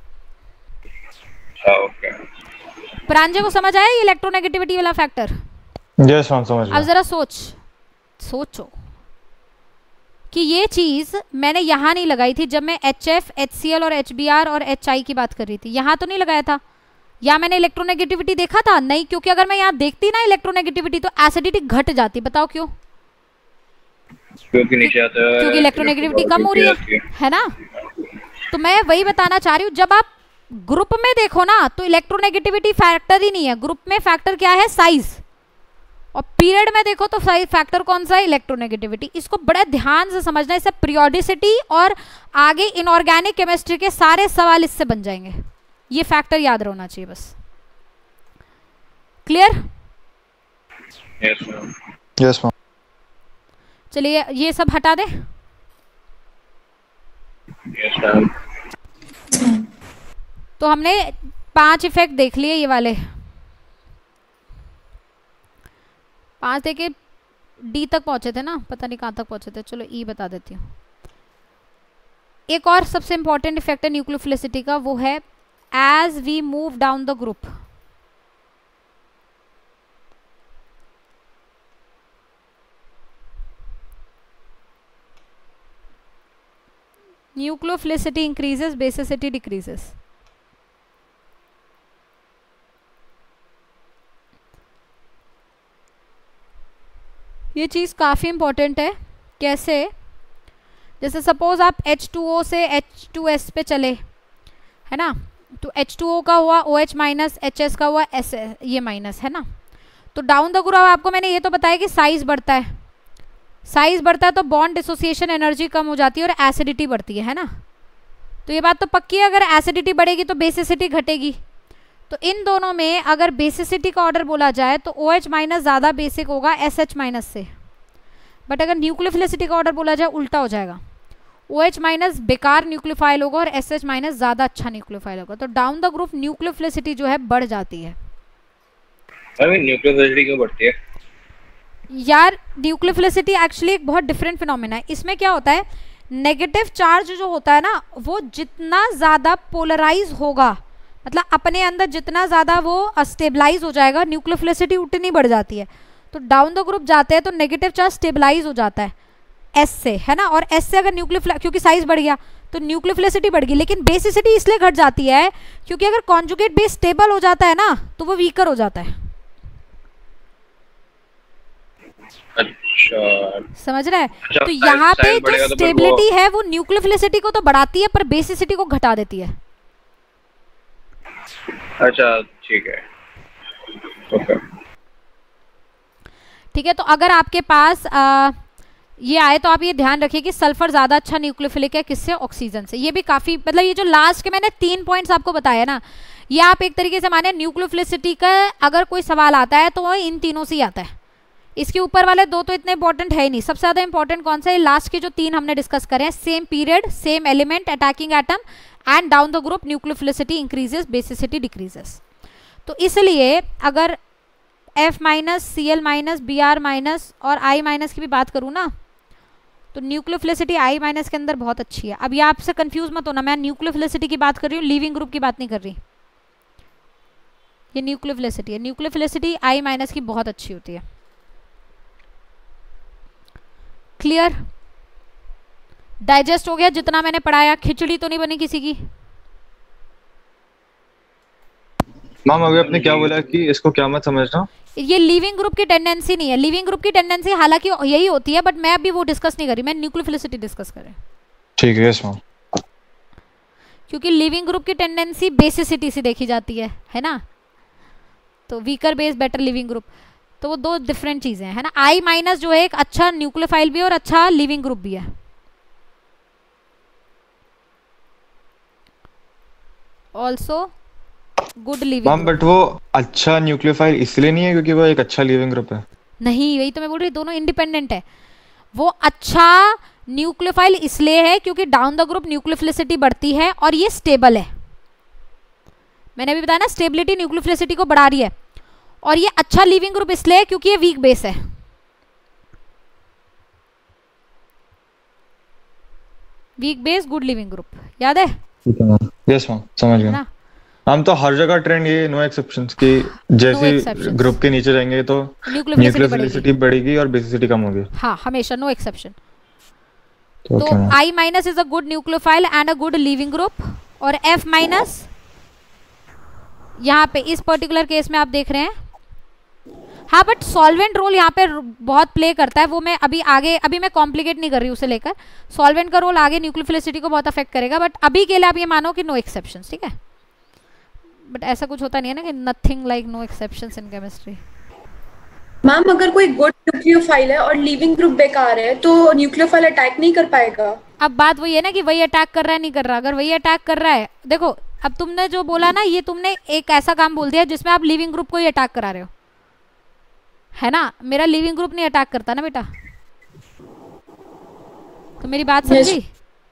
S2: ओके
S1: प्रांजय को समझ आया ये इलेक्ट्रोनेगेटिविटी वाला फैक्टर?
S4: यस मैम समझ गया।
S1: अब जरा सोचो कि ये चीज मैंने यहाँ नहीं लगाई थी जब मैं HF, HCl और HBr और HI की बात कर रही थी, यहाँ तो नहीं लगाया था। या मैंने इलेक्ट्रोनेगेटिविटी देखा था? नहीं, क्योंकि अगर मैं यहाँ देखती ना इलेक्ट्रोनेगेटिविटी तो एसिडिटी घट जाती। बताओ क्यों?
S2: क्योंकि नीचे आता है,
S1: क्योंकि इलेक्ट्रोनेगेटिविटी कम हो रही है ना। तो मैं वही बताना चाह रही हूँ, जब आप ग्रुप में देखो ना तो इलेक्ट्रोनेगेटिविटी फैक्टर ही नहीं है, ग्रुप में फैक्टर क्या है, साइज। और पीरियड में देखो तो साइज फैक्टर कौन सा है, इलेक्ट्रोनेगेटिविटी। इसको बड़े ध्यान से समझना, इससे पीरियोडिसिटी और आगे इनऑर्गेनिक केमिस्ट्री के सारे सवाल इससे बन जाएंगे। ये फैक्टर याद रहना चाहिए बस। क्लियर?
S4: Yes ma'am.
S1: चलिए ये सब हटा दे। तो हमने 5 इफेक्ट देख लिए, ये वाले 5 देखे, डी तक पहुंचे थे ना, पता नहीं कहाँ तक पहुंचे थे। चलो ई बता देती हूँ। एक और सबसे इंपॉर्टेंट इफेक्ट है न्यूक्लियोफिलिसिटी का, वो है as we move down the group. Nucleophilicity increases, basicity decreases. ये चीज़ काफ़ी इंपॉर्टेंट है। कैसे? जैसे सपोज आप H2O से H2S पे चले, है ना, तो H2O का हुआ OH माइनस, HS का हुआ S, ये माइनस, है ना। तो डाउन द ग्रुप आपको मैंने ये तो बताया कि साइज बढ़ता है, साइज बढ़ता है तो बॉन्ड डिसोसिएशन एनर्जी कम हो जाती है और एसिडिटी बढ़ती है ना। तो ये बात तो पक्की है, अगर एसिडिटी बढ़ेगी तो बेसिसिटी घटेगी। तो इन दोनों में अगर बेसिसिटी का ऑर्डर बोला जाए तो OH माइनस ज़्यादा बेसिक होगा SH माइनस से, बट अगर न्यूक्लियोफिलिसिटी का ऑर्डर बोला जाए उल्टा हो जाएगा। OH माइनस बेकार न्यूक्लियोफाइल होगा और SH माइनस ज्यादा अच्छा न्यूक्लियोफाइल होगा। तो डाउन द ग्रुप न्यूक्लियोफिलिसिटी जो है बढ़ जाती है।
S2: अरे न्यूक्लियोफिलिसिटी क्यों बढ़ती है
S1: यार? न्यूक्लियोफिलिसिटी एक्चुअली एक बहुत डिफरेंट फिनोमेना है। इसमें क्या होता है, नेगेटिव चार्ज जो होता है ना वो जितना ज्यादा पोलराइज होगा, मतलब अपने अंदर जितना ज्यादा वो स्टेबलाइज हो जाएगा, न्यूक्लियोफिलिसिटी उतनी बढ़ जाती है। तो डाउन द ग्रुप जाते हैं तो नेगेटिव चार्ज स्टेबलाइज हो जाता है S से, है ना, और S से अगर न्यूक्लियो, क्योंकि साइज बढ़ गया तो न्यूक्लियोफिलिसिटी बढ़ गई, लेकिन बेसिसिटी इसलिए घट जाती है क्योंकि अगर कॉन्जुगेट बेस स्टेबल हो जाता है ना तो वो वीकर हो जाता है।
S2: अच्छा
S1: समझ रहा है? तो यहाँ पे जो स्टेबिलिटी है वो न्यूक्लियोफिलिसिटी को तो बढ़ाती है पर बेसिसिटी को घटा देती है।
S2: अच्छा ठीक है, ओके
S1: ठीक है। तो अगर आपके पास ये आए तो आप ये ध्यान रखिए कि सल्फर ज्यादा अच्छा न्यूक्लियोफिलिक है, किससे? ऑक्सीजन से। ये भी काफी, मतलब ये जो लास्ट के मैंने 3 पॉइंट्स आपको बताया ना, ये आप एक तरीके से माने न्यूक्लियोफिलिसिटी का अगर कोई सवाल आता है तो वो इन तीनों से ही आता है। इसके ऊपर वाले 2 तो इतने इंपॉर्टेंट है ही नहीं। सबसे ज्यादा इंपॉर्टेंट कौन सा है? लास्ट के जो 3 हमने डिस्कस करे हैं, same period, same element, attacking atom and down the group nucleophilicity increases, basicity decreases. तो इसलिए अगर F minus, Cl minus, Br minus और I माइनस की भी बात करूँ ना तो न्यूक्लियोफिलिसिटी I माइनस के अंदर बहुत अच्छी है। अब ये आपसे कंफ्यूज मत होना, मैं न्यूक्लियोफिलिसिटी की बात कर रही हूँ, लिविंग ग्रुप की बात नहीं कर रही। ये न्यूक्लियोफिलिसिटी है, न्यूक्लियोफिलिसिटी I माइनस की बहुत अच्छी होती है। क्लियर? डाइजेस्ट हो गया जितना मैंने पढ़ाया? खिचड़ी तो नहीं बनी किसी की?
S4: मैम अभी आपने क्या बोला कि इसको क्या मत समझना?
S1: ये लिविंग ग्रुप की टेंडेंसी नहीं है। लिविंग ग्रुप की टेंडेंसी हालांकि यही होती है, बट मैं अभी वो डिस्कस नहीं कर रही, मैं न्यूक्लियोफिलिसिटी डिस्कस कर रही हूँ।
S4: ठीक है यस मैम।
S1: क्योंकि लिविंग ग्रुप की टेंडेंसी बेसिसिटी से देखी जाती है ना, तो weaker base better leaving group, तो वो 2 डिफरेंट चीजें हैं, है ना। I माइनस जो है एक अच्छा न्यूक्लियोफाइल भी है और अच्छा लिविंग ग्रुप भी है। Also good leaving.
S4: Ma'am but वो अच्छा न्यूक्लियोफाइल इसलिए नहीं है क्योंकि वो एक अच्छा लिविंग ग्रुप है?
S1: नहीं, वही तो मैं बोल रही, दोनों इंडिपेंडेंट है। वो अच्छा न्यूक्लियोफाइल इसलिए है क्योंकि डाउन द ग्रुप न्यूक्लियोफिलिसिटी बढ़ती है और ये स्टेबल है। मैंने भी बताया ना, स्टेबिलिटी न्यूक्लियोफिलिसिटी को बढ़ा रही है। और ये अच्छा लिविंग ग्रुप इसलिए क्योंकि ये वीक बेस है। Weak base good leaving group, याद है?
S4: यस मैम समझ गया। हम तो हर जगह ट्रेंड ये नो एक्सेप्शंस की जैसे ग्रुप के नीचे रहेंगे तो न्यूक्लियोफिलिसिटी बढ़ेगी और बेसिसिटी कम होगी।
S1: हाँ हमेशा, नो एक्सेप्शन। तो I minus is a good nucleophile and a good leaving group, और F माइनस यहाँ पे इस पर्टिकुलर केस में आप देख रहे हैं। हाँ बट सॉल्वेंट रोल यहाँ पे बहुत प्ले करता है, वो मैं अभी आगे, अभी मैं कॉम्प्लिकेट नहीं कर रही उसे लेकर। सॉल्वेंट का रोल आगे न्यूक्लियोफिलिसिटी को बहुत अफेक्ट करेगा, बट अभी के लिए आप ये मानो कि नो एक्सेप्शंस, ठीक है। बट ऐसा कुछ होता नहीं है ना कि nothing like no exceptions in chemistry.
S7: Ma'am अगर कोई गुड न्यूक्लियोफाइल है और लिविंग ग्रुप बेकार है तो न्यूक्लियोफाइल अटैक नहीं कर पाएगा।
S1: अब बात वही है ना कि वही अटैक कर रहा है नहीं कर रहा। अगर वही अटैक कर रहा है, देखो अब तुमने जो बोला ना, ये तुमने एक ऐसा काम बोल दिया जिसमें आप लिविंग ग्रुप को ही अटैक करा रहे हो, है ना। मेरा लिविंग ग्रुप नहीं अटैक करता ना बेटा, तो मेरी बात समझी?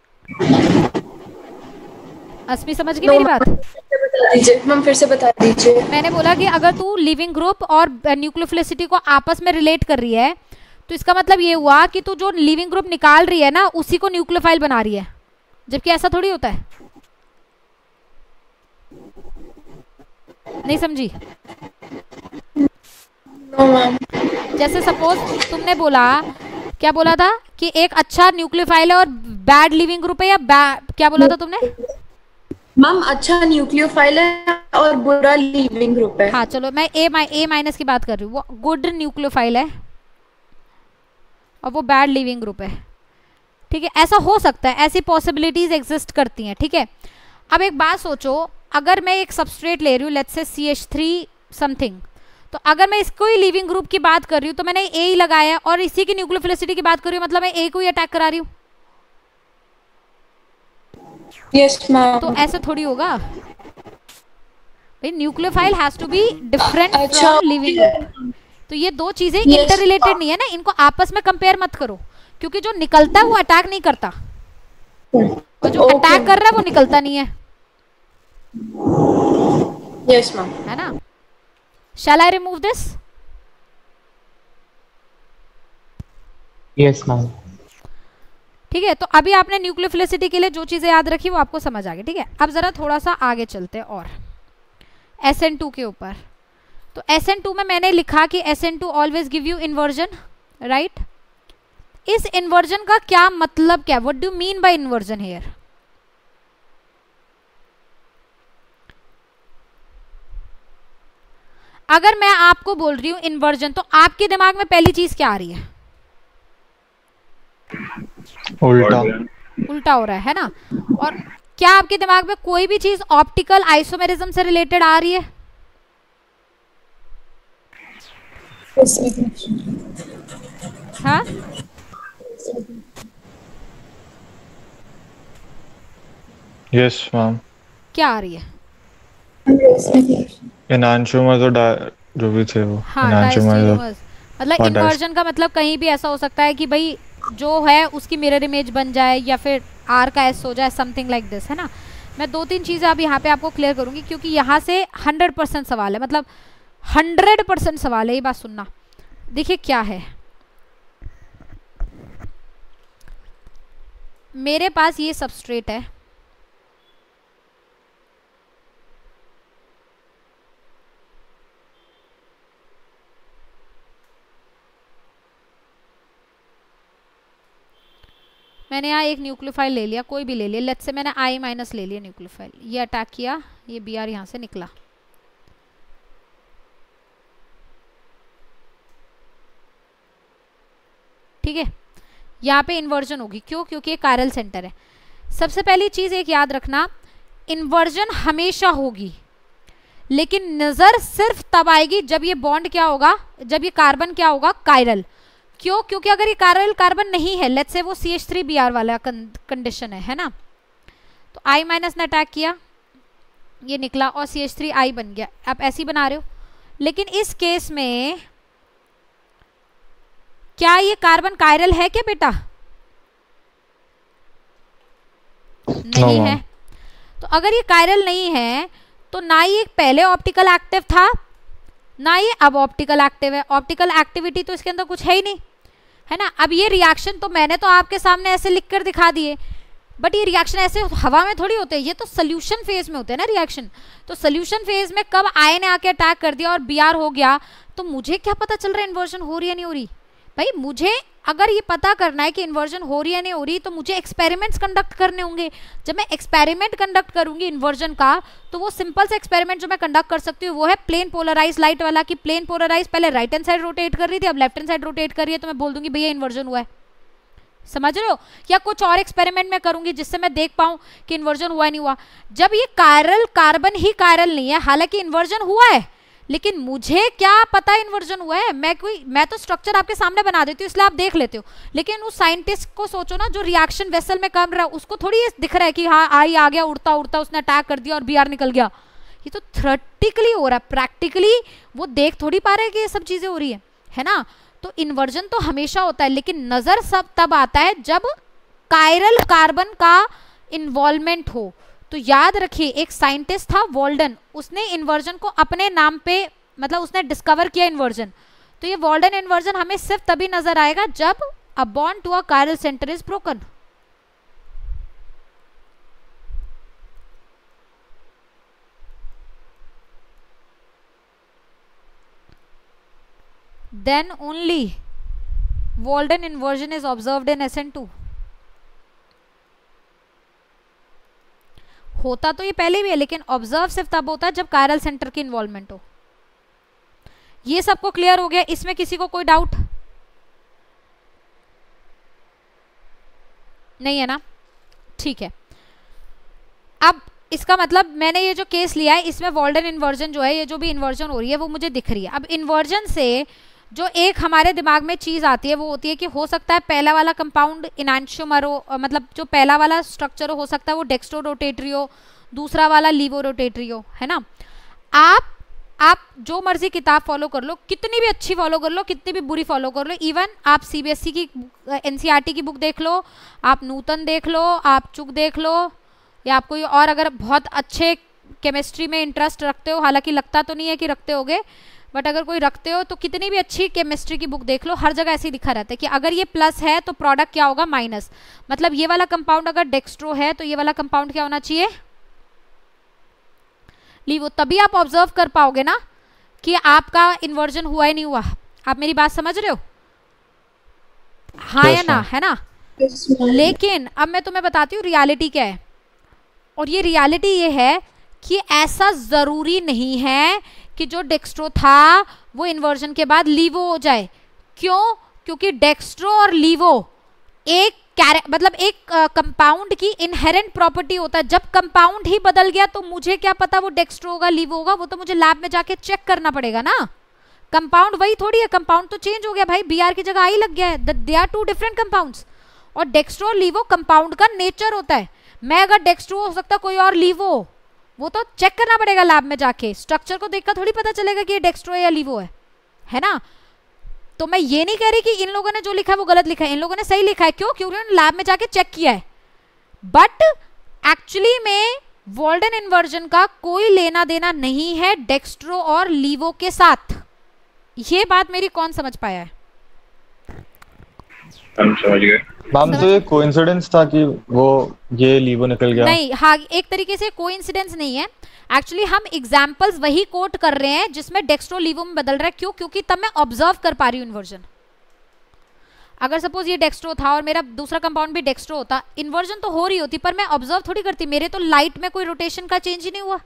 S1: अस्मी समझ गई मेरी बात?
S7: बता दीजिए मैम, फिर से बता दीजिए।
S1: मैंने बोला कि अगर तू लिविंग ग्रुप और न्यूक्लियोफिलिसिटी को आपस में रिलेट कर रही है तो इसका मतलब ये हुआ कि तू जो लिविंग ग्रुप निकाल रही है ना उसी को न्यूक्लियोफाइल बना रही है, जबकि ऐसा थोड़ी होता है। नहीं समझी? जैसे सपोज तुमने बोला, क्या बोला था कि एक अच्छा न्यूक्लियोफाइल है और बैड लिविंग ग्रुप है, या क्या बोला था तुमने?
S7: मैम अच्छा न्यूक्लियोफाइल है और बुरा लिविंग ग्रुप है।
S1: हाँ चलो, मैं ए माइनस की बात कर रही हूँ। वो गुड न्यूक्लियोफाइल है और वो बैड लिविंग ग्रुप है, ठीक है। ऐसा हो सकता है, ऐसी पॉसिबिलिटीज एग्जिस्ट करती हैं, ठीक है। अब एक बात सोचो, अगर मैं एक सबस्ट्रेट ले रही हूँ, लेट्स से CH3 समथिंग, तो अगर मैं इसको ही लिविंग ग्रुप की बात कर रही हूँ तो मैंने ए ही लगाया है, और इसी की न्यूक्लियोफिलिसिटी की बात कर रही हूँ, मतलब मैं ए को ही अटैक करा रही हूँ।
S7: Yes ma'am.
S1: तो ऐसे थोड़ी होगा भाई, nucleophile has to be different from leaving group. तो ये 2 चीजें इंटर रिलेटेड नहीं है ना, इनको आपस में कंपेयर मत करो, क्योंकि जो निकलता है वो अटैक नहीं करता, और जो अटैक कर रहा है वो निकलता नहीं है।
S7: Yes ma'am.
S1: है ना? Shall I remove this?
S6: Yes ma'am.
S1: ठीक है, तो अभी आपने न्यूक्लियोफिलिसिटी के लिए जो चीजें याद रखी वो आपको समझ आ गई। ठीक है, अब जरा थोड़ा सा आगे चलते हैं और SN2 के ऊपर। तो SN2 में मैंने लिखा कि SN2 always give you inversion, right? इस इन्वर्जन का क्या मतलब क्या? What do mean by inversion here? अगर मैं आपको बोल रही हूं इन्वर्जन, तो आपके दिमाग में पहली चीज क्या आ रही है?
S4: उल्टा।
S1: उल्टा हो रहा है ना? और क्या आपके दिमाग में कोई भी चीज ऑप्टिकल आइसोमेरिज्म से रिलेटेड आ रही है? हाँ?
S4: Yes ma'am.
S1: क्या आ रही है?
S4: एनांशियोमर्स और जो भी थे वो।
S1: हाँ, डायस्टीरियोमर्स। मतलब इन्वर्जन का मतलब कहीं भी ऐसा हो सकता है कि भाई जो है उसकी मिरर इमेज बन जाए या फिर आर का एस हो जाए, समथिंग लाइक दिस, है ना? मैं 2-3 चीज़ें अब यहाँ पे आपको क्लियर करूँगी क्योंकि यहाँ से 100% सवाल है, मतलब 100% सवाल है। ये बात सुनना। देखिए क्या है, मेरे पास ये सबस्ट्रेट है, मैंने यहाँ एक न्यूक्लियोफाइल ले लिया, कोई भी ले लिया, लेट्स से मैंने I- ले लिया न्यूक्लियोफाइल, ये अटैक किया, ये Br यहाँ से निकला। ठीक है, यहाँ पे इन्वर्जन होगी। क्यों? क्योंकि ये कायरल सेंटर है। सबसे पहली चीज एक याद रखना, इन्वर्जन हमेशा होगी, लेकिन नजर सिर्फ तब आएगी जब ये बॉन्ड क्या होगा, जब ये कार्बन क्या होगा, कायरल। क्यों? क्योंकि अगर ये कायरल कार्बन नहीं है, लेट्स से वो CH3Br वाला कंडीशन है ना, तो I- ने अटैक किया, ये निकला और CH3I बन गया। आप ऐसे ही बना रहे हो, लेकिन इस केस में क्या ये कार्बन कायरल है क्या बेटा? नहीं है। तो अगर ये कायरल नहीं है तो ना ये पहले ऑप्टिकल एक्टिव था, ना ये अब ऑप्टिकल एक्टिव है। ऑप्टिकल एक्टिविटी तो इसके अंदर कुछ है ही नहीं, है ना? अब ये रिएक्शन तो मैंने तो आपके सामने ऐसे लिख कर दिखा दिए, बट ये रिएक्शन ऐसे हवा में थोड़ी होते हैं, ये तो सोल्यूशन फेज में होते हैं ना रिएक्शन। तो सोल्यूशन फेज में कब आयन ने आके अटैक कर दिया और Br हो गया, तो मुझे क्या पता चल रहा है इन्वर्जन हो रही है नहीं हो रही? भाई मुझे अगर ये पता करना है कि इन्वर्जन हो रही है नहीं हो रही, तो मुझे एक्सपेरिमेंट्स कंडक्ट करने होंगे। जब मैं एक्सपेरिमेंट कंडक्ट करूंगी इन्वर्जन का, तो वो सिंपल से एक्सपेरिमेंट जो मैं कंडक्ट कर सकती हूँ वो है प्लेन पोलराइज लाइट वाला, कि प्लेन पोलराइज पहले राइट हैंड साइड रोटेट कर रही थी, अब लेफ्ट हैंड साइड रोटेट कर रही है, तो मैं बोल दूंगी भैया इन्वर्जन हुआ है। समझ रहे हो? या कुछ और एक्सपेरिमेंट में करूंगी जिससे मैं देख पाऊं कि इन्वर्जन हुआ नहीं हुआ। जब ये कायरल कार्बन ही कायरल नहीं है, हालांकि इन्वर्जन हुआ है, लेकिन मुझे क्या पता इन्वर्जन हुआ है? मैं तो स्ट्रक्चर आपके सामने बना देती हूँ, इसलिए आप देख लेते हो, लेकिन उस साइंटिस्ट को सोचो ना, जो रिएक्शन वेसल में कर रहा है, उसको थोड़ी ये दिख रहा है कि हाँ आई आ गया उड़ता उड़ता, उसने अटैक कर दिया और Br निकल गया। ये तो थ्योरेटिकली हो रहा है, प्रैक्टिकली वो देख थोड़ी पा रहे हैं कि ये सब चीजें हो रही है ना? तो इन्वर्जन तो हमेशा होता है, लेकिन नजर सब तब आता है जब कायरल कार्बन का इन्वॉल्वमेंट हो। तो याद रखिए, एक साइंटिस्ट था वॉल्डन, उसने इन्वर्जन को अपने नाम पे, मतलब उसने डिस्कवर किया इन्वर्जन। तो ये वॉल्डन इन्वर्जन हमें सिर्फ तभी नजर आएगा जब a bond to a chiral centre is broken. then only Walden inversion is observed in SN2। होता तो ये पहले भी है, लेकिन ऑब्जर्व सिर्फ तब होता है जब कायरल सेंटर की इन्वॉल्वमेंट हो। ये सबको क्लियर हो गया? इसमें किसी को कोई डाउट नहीं है ना? ठीक है, अब इसका मतलब मैंने ये जो केस लिया है, इसमें वॉल्डन इन्वर्जन जो है, ये जो भी इन्वर्जन हो रही है वो मुझे दिख रही है। अब इन्वर्जन से जो एक हमारे दिमाग में चीज आती है वो होती है कि हो सकता है पहला वाला कंपाउंड इनांशियोमर हो, मतलब जो पहला वाला स्ट्रक्चर हो सकता है वो डेक्स्ट्रो रोटेटरी हो, दूसरा वाला लीवो रोटेटरी हो, है ना? आप आप जो मर्जी किताब फॉलो कर लो, कितनी भी अच्छी फॉलो कर लो, कितनी भी बुरी फॉलो कर लो, इवन आप सीबीएसई की एनसीईआरटी की बुक देख लो, आप नूतन देख लो, आप चुक देख लो, या आप कोई और अगर बहुत अच्छे केमिस्ट्री में इंटरेस्ट रखते हो, हालांकि लगता तो नहीं है कि रखते होगे, बट अगर कोई रखते हो तो कितनी भी अच्छी केमिस्ट्री की बुक देख लो, हर जगह ऐसे ही लिखा रहता है कि अगर ये प्लस है तो प्रोडक्ट क्या होगा माइनस। मतलब ये वाला कंपाउंड अगर डेक्स्ट्रो है तो ये वाला कंपाउंड क्या होना चाहिए, लीवो। तभी आप ऑब्जर्व कर पाओगे ना कि आपका इन्वर्जन हुआ है नहीं हुआ। आप मेरी बात समझ रहे हो? हाँ या ना, है ना? लेकिन अब मैं तुम्हें बताती हूँ रियलिटी क्या है, और ये रियलिटी ये है कि ऐसा जरूरी नहीं है कि जो डेक्स्ट्रो था वो इन्वर्जन के बाद लीवो हो जाए। क्यों? क्योंकि डेक्स्ट्रो और लीवो एक मतलब एक कंपाउंड की इनहेरेंट प्रॉपर्टी होता है। जब कंपाउंड ही बदल गया तो मुझे क्या पता वो डेक्स्ट्रो होगा लीवो होगा, वो तो मुझे लैब में जाके चेक करना पड़ेगा ना। कंपाउंड वही थोड़ी है, कंपाउंड तो चेंज हो गया भाई, बीआर की जगह आई लग गया है। They are two different compounds. और डेक्स्ट्रो और लीवो कंपाउंड का नेचर होता है। मैं अगर डेक्स्ट्रो हो सकता कोई और लीवो, वो तो चेक करना पड़ेगा लैब में जाके, स्ट्रक्चर को देखकर थोड़ी पता चलेगा कि ये डेक्स्ट्रो है या लीवो है ना। तो मैं ये नहीं कह रही कि इन लोगों ने जो लिखा है वो गलत लिखा है, इन लोगों ने सही लिखा है। क्यों? क्योंकि उन्होंने लैब में जाके चेक किया है। बट एक्चुअली में वॉल्डन इन्वर्जन का कोई लेना देना नहीं है डेक्स्ट्रो और लीवो के साथ। ये बात मेरी कौन समझ पाया है?
S2: हम समझ गए
S4: मैम। तो ये कोइंसिडेंस था कि वो ये लीवो निकल गया?
S1: नहीं, हाँ, एक तरीके से कोइंसिडेंस नहीं है। एक्चुअली हम एग्जाम्पल्स वही कोट कर रहे हैं जिसमें डेक्स्ट्रो लीवो में बदल रहा है। क्यों? क्योंकि तब मैं ऑब्जर्व कर पा रही हूँ इन्वर्जन। अगर सपोज ये डेक्स्ट्रो था और मेरा दूसरा कंपाउंड भी डेक्स्ट्रो होता, इन्वर्जन तो हो रही होती पर मैं ऑब्जर्व थोड़ी करती। मेरे तो लाइट में कोई रोटेशन का चेंज ही नहीं हुआ।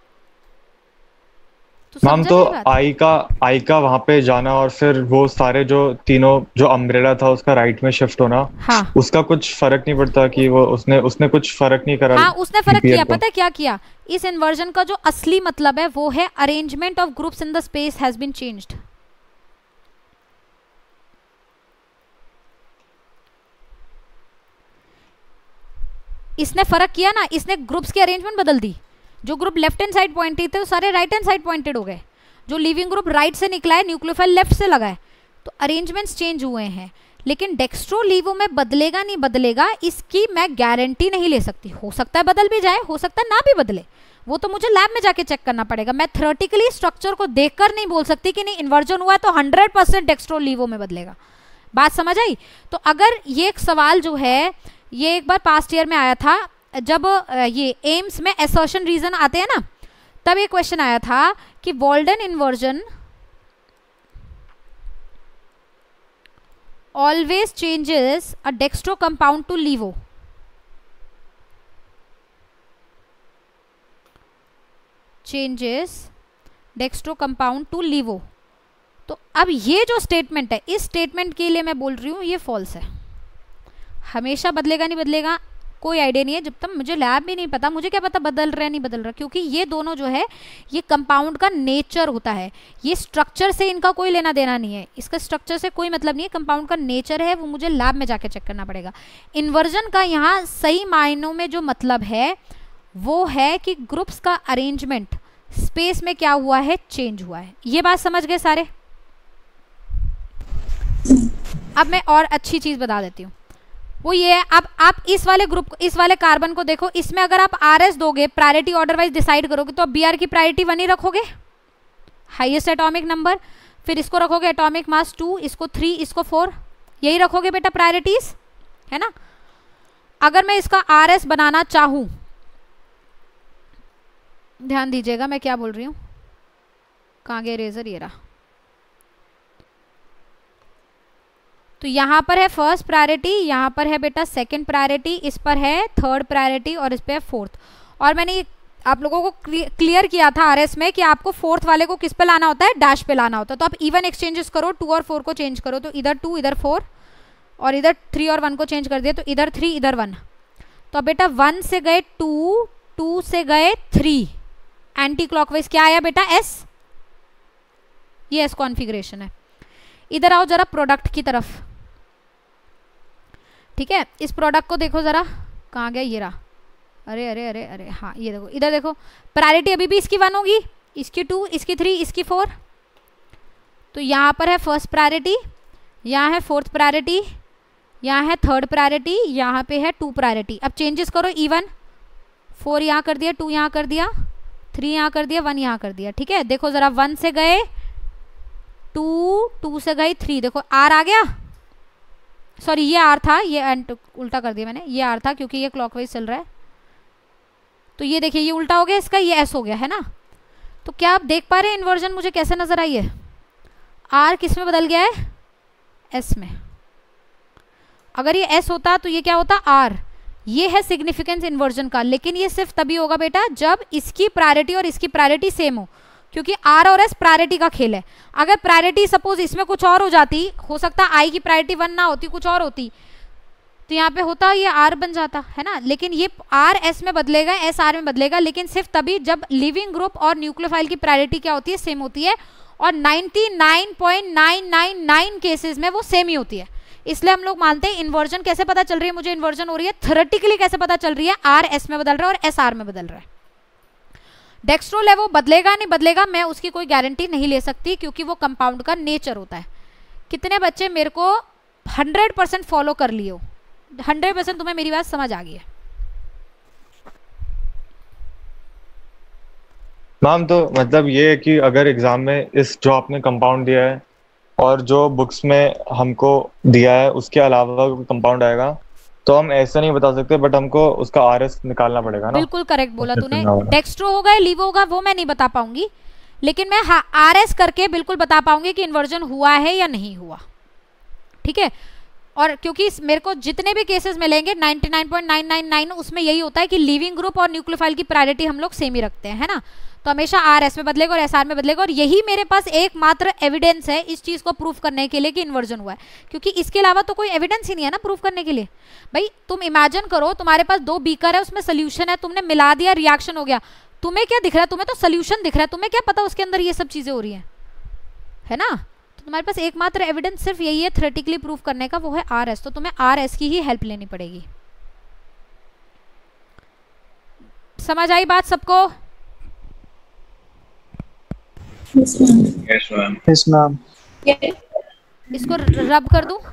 S4: मैम तो आई का वहां पे जाना और फिर वो सारे जो तीनों जो अम्ब्रेला था उसका राइट में शिफ्ट होना, हाँ। उसका कुछ फर्क नहीं पड़ता कि वो उसने कुछ फर्क नहीं करा?
S1: हाँ, उसने फर्क किया। पता है क्या किया? इस इन्वर्जन का जो असली मतलब है वो है arrangement of groups in the space has been changed. इसने फर्क किया ना, इसने ग्रुप्स की अरेंजमेंट बदल दी। जो group left hand side pointed थे वो सारे राइट हैंड साइड पॉइंटेड हो गए। जो लिविंग ग्रुप राइट से निकला है, न्यूक्लियोफाइल लेफ्ट से लगा है, तो अरेंजमेंट्स चेंज हुए हैं। लेकिन डेक्स्ट्रो लीवो में बदलेगा नहीं बदलेगा इसकी मैं गारंटी नहीं ले सकती। हो सकता है बदल भी जाए, हो सकता है ना भी बदले, वो तो मुझे लैब में जाके चेक करना पड़ेगा। मैं थ्योरेटिकली स्ट्रक्चर को देखकर नहीं बोल सकती कि नहीं इन्वर्जन हुआ है तो 100% डेक्स्ट्रो लीवो में बदलेगा। बात समझ आई? तो अगर ये एक सवाल जो है ये एक बार पास्ट ईयर में आया था, जब ये एम्स में असर्शन रीजन आते हैं ना, तब एक क्वेश्चन आया था कि Walden inversion always changes a dextro compound to laevo. Changes dextro compound to laevo. तो अब ये जो स्टेटमेंट है, इस स्टेटमेंट के लिए मैं बोल रही हूं ये फॉल्स है। हमेशा बदलेगा नहीं बदलेगा कोई आइडिया नहीं है, जब तक मुझे लैब भी नहीं पता, मुझे क्या पता बदल रहा है नहीं बदल रहा, क्योंकि ये दोनों जो है ये कंपाउंड का नेचर होता है। ये स्ट्रक्चर से इनका कोई लेना देना नहीं है, इसका स्ट्रक्चर से कोई मतलब नहीं है। कंपाउंड का नेचर है वो मुझे लैब में जाके चेक करना पड़ेगा। इन्वर्जन का यहाँ सही मायनों में जो मतलब है वो है कि ग्रुप्स का अरेंजमेंट स्पेस में क्या हुआ है, चेंज हुआ है। ये बात समझ गए सारे? अब मैं और अच्छी चीज बता देती हूँ, वो ये है, अब आप इस वाले ग्रुप को, इस वाले कार्बन को देखो, इसमें अगर आप RS दोगे, प्रायोरिटी ऑर्डर वाइज डिसाइड करोगे, तो आप Br की प्रायोरिटी 1 ही रखोगे, हाईएस्ट एटॉमिक नंबर, फिर इसको रखोगे एटॉमिक मास 2, इसको 3, इसको 4, यही रखोगे बेटा प्रायोरिटीज, है ना। अगर मैं इसका RS बनाना चाहूं, ध्यान दीजिएगा मैं क्या बोल रही हूं, कहाँ गया इरेजर, ये रहा। तो यहाँ पर है फर्स्ट प्रायोरिटी, यहाँ पर है बेटा सेकंड प्रायोरिटी, इस पर है थर्ड प्रायोरिटी और इस पर है फोर्थ। और मैंने आप लोगों को क्लियर किया था RS में कि आपको फोर्थ वाले को किस पे लाना होता है, डैश पे लाना होता है। तो आप इवन एक्सचेंजेस करो, 2 और 4 को चेंज करो, तो इधर 2 इधर 4 और इधर 3 और 1 को चेंज कर दिया, तो इधर 3 इधर 1। तो अब बेटा 1 से गए 2, 2 से गए 3, एंटी क्लॉकवाइज क्या आया बेटा S, ये S कॉन्फ़िगरेशन है। इधर आओ जरा प्रोडक्ट की तरफ, ठीक है। इस प्रोडक्ट को देखो जरा, कहाँ गया, ये रहा, अरे अरे अरे अरे, हाँ ये देखो, इधर देखो, प्रायोरिटी अभी भी इसकी 1 होगी, इसकी 2, इसकी 3, इसकी 4। तो यहाँ पर है फर्स्ट प्रायोरिटी, यहाँ है फोर्थ प्रायोरिटी, यहाँ है थर्ड प्रायोरिटी, यहाँ पे है 2 प्रायोरिटी। अब चेंजेस करो इवन, 4 यहाँ कर दिया, 2 यहाँ कर दिया, 3 यहाँ कर दिया, 1 यहाँ कर दिया। ठीक है, देखो जरा 1 से गए 2, 2 से गई 3, देखो R आ गया। सॉरी ये R था, ये उल्टा कर दिया मैंने, ये R था क्योंकि ये क्लॉकवाइज चल रहा है। तो ये देखिए ये उल्टा हो गया इसका, ये S हो गया है ना। तो क्या आप देख पा रहे हैं इन्वर्जन मुझे कैसे नजर आई है? R किस में बदल गया है? S में। अगर ये S होता तो ये क्या होता? R। ये है सिग्निफिकेंस इन्वर्जन का, लेकिन ये सिर्फ तभी होगा बेटा जब इसकी प्रायोरिटी और इसकी प्रायोरिटी सेम हो, क्योंकि R और S प्रायोरिटी का खेल है। अगर प्रायोरिटी सपोज इसमें कुछ और हो जाती, हो सकता I की प्रायोरिटी 1 ना होती, कुछ और होती, तो यहाँ पे होता ये R बन जाता है ना। लेकिन ये R S में बदलेगा, S R में बदलेगा, लेकिन सिर्फ तभी जब लिविंग ग्रुप और न्यूक्लियोफाइल की प्रायोरिटी क्या होती है? सेम होती है। और 99.999 केसेस में वो सेम ही होती है। इसलिए हम लोग मानते हैं इन्वर्जन कैसे पता चल रही है मुझे इन्वर्जन हो रही है? थ्योरेटिकली कैसे पता चल रही है? R S में बदल रहा है और S R में बदल रहा है। डेक्स्ट्रोल है वो बदलेगा नहीं बदलेगा, मैं उसकी कोई गारंटी नहीं ले सकती, क्योंकि वो कंपाउंड का नेचर होता है। कितने बच्चे मेरे को 100% फॉलो कर लिए हो? 100% तुम्हें मेरी बात समझ आ गई है?
S4: मैम तो मतलब ये है कि अगर एग्जाम में इस जो आपने कंपाउंड दिया है और जो बुक्स में हमको दिया है उसके अलावा कंपाउंड आएगा तो हम ऐसा नहीं बता सकते, बट हमको उसका RS निकालना पड़ेगा ना।
S1: बिल्कुल करेक्ट बोला तूने। डेक्स्ट्रो होगा या लीवो होगा वो मैं नहीं बता पाऊंगी, लेकिन मैं RS करके बिल्कुल बता पाऊंगी कि इन्वर्जन हुआ है या नहीं हुआ। ठीक है, और क्योंकि मेरे को जितने भी केसेस मिलेंगे 99.999 उसमें यही होता है कि लिविंग ग्रुप और न्यूक्लियोफाइल की प्रायोरिटी हम लोग सेम ही रखते हैं, है ना। तो हमेशा R S में बदलेगा और S R में बदलेगा, और यही मेरे पास एकमात्र एविडेंस है इस चीज को प्रूफ करने के लिए कि इन्वर्जन हुआ है, क्योंकि इसके अलावा तो कोई एविडेंस ही नहीं है ना प्रूफ करने के लिए। भाई तुम इमेजिन करो तुम्हारे पास 2 बीकर है, उसमें सोल्यूशन है, तुमने मिला दिया, रिएक्शन हो गया, तुम्हें क्या दिख रहा है? तुम्हें तो सोल्यूशन दिख रहा है, तुम्हें क्या पता उसके अंदर ये सब चीजें हो रही है ना। तो तुम्हारे पास एकमात्र एविडेंस सिर्फ यही है थ्योरेटिकली प्रूफ करने का, वो है R S। तो तुम्हें R S की ही हेल्प लेनी पड़ेगी। समझ आई बात सबको?
S2: Yes ma'am.
S3: Yes ma'am.
S1: इसको रब कर दूं?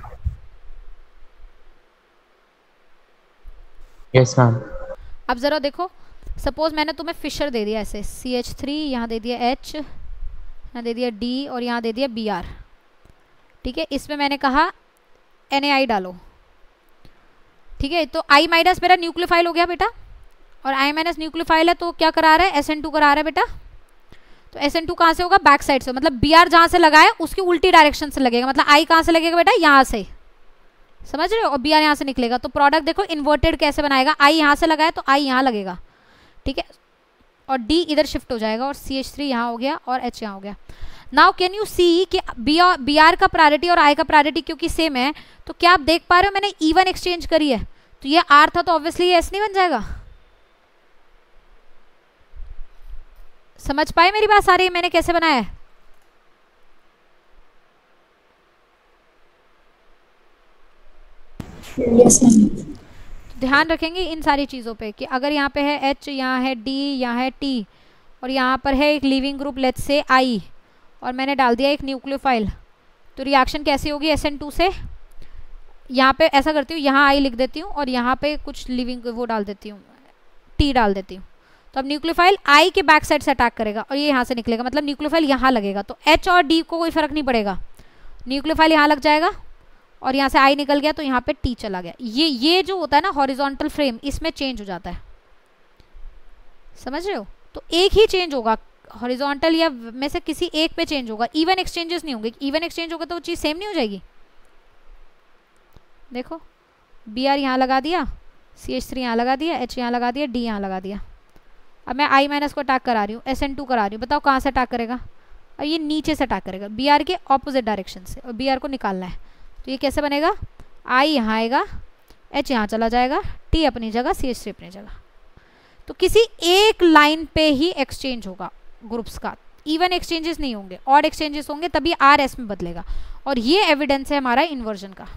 S6: Yes ma'am.
S1: अब जरा देखो, सपोज मैंने तुम्हें फिशर दे दिया ऐसे, CH3 यहाँ दे दिया H, यहाँ दे दिया D और यहाँ दे दिया Br। ठीक है, इसमें मैंने कहा NaI डालो। ठीक है, तो I- मेरा न्यूक्लियोफाइल हो गया बेटा, और I- न्यूक्लियोफाइल है तो क्या करा रहा है? SN2 करा रहा है बेटा। तो SN2 कहाँ से होगा? बैक साइड से, मतलब Br जहाँ से लगा है उसकी उल्टी डायरेक्शन से लगेगा, मतलब I कहाँ से लगेगा बेटा? यहाँ से, समझ रहे हो? और Br यहाँ से निकलेगा। तो प्रोडक्ट देखो इन्वर्टेड कैसे बनाएगा, I यहाँ से लगा है तो I यहाँ लगेगा। ठीक है, और D इधर शिफ्ट हो जाएगा और CH3 यहाँ हो गया और H यहाँ हो गया। नाउ कैन यू सी कि Br का प्रायोरिटी और I का प्रायोरिटी क्योंकि सेम है, तो क्या आप देख पा रहे हो मैंने E1 एक्सचेंज करी है, तो ये R था तो ऑब्वियसली ये S नहीं बन जाएगा। समझ पाए मेरी बात सारी मैंने कैसे बनाया है?
S5: Yes ma'am.
S1: ध्यान रखेंगे इन सारी चीज़ों पे कि अगर यहाँ पे है H, यहाँ है D, यहाँ है T, और यहाँ पर है एक leaving group let's say I, और मैंने डाल दिया एक न्यूक्लियोफाइल, तो रिएक्शन कैसी होगी? SN2 से यहाँ पे ऐसा करती हूँ, यहाँ I लिख देती हूँ और यहाँ पे कुछ लिविंग वो डाल देती हूँ, T डाल देती हूँ। तो अब न्यूक्लियोफाइल I के बैक साइड से अटैक करेगा और ये यहाँ से निकलेगा, मतलब न्यूक्लियोफाइल यहाँ लगेगा। तो H और D को कोई फर्क नहीं पड़ेगा, न्यूक्लियोफाइल यहाँ लग जाएगा और यहाँ से I निकल गया तो यहाँ पे T चला गया। ये जो होता है ना हॉरिजॉन्टल फ्रेम, इसमें चेंज हो जाता है, समझ रहे हो? तो एक ही चेंज होगा हॉरिजॉन्टल या में से किसी एक पे चेंज होगा, इवन एक्सचेंजेस नहीं होंगे। इवन एक्सचेंज होगा तो वो चीज़ सेम नहीं हो जाएगी। देखो Br यहाँ लगा दिया, CH3 यहाँ लगा दिया, H यहाँ लगा दिया, D यहाँ लगा दिया। अब मैं I- को अटैक करा रही हूँ, SN2 करा रही हूँ, बताओ कहाँ से अटैक करेगा? अब ये नीचे से अटैक करेगा Br के ऑपोजिट डायरेक्शन से, और Br को निकालना है। तो ये कैसे बनेगा? I यहाँ आएगा, H यहाँ चला जाएगा, T अपनी जगह, CH3 अपनी जगह। तो किसी एक लाइन पे ही एक्सचेंज होगा ग्रुप्स का, इवन एक्सचेंजेस नहीं होंगे, ऑड एक्सचेंजेस होंगे, तभी R S में बदलेगा। और ये एविडेंस है हमारा इन्वर्जन का।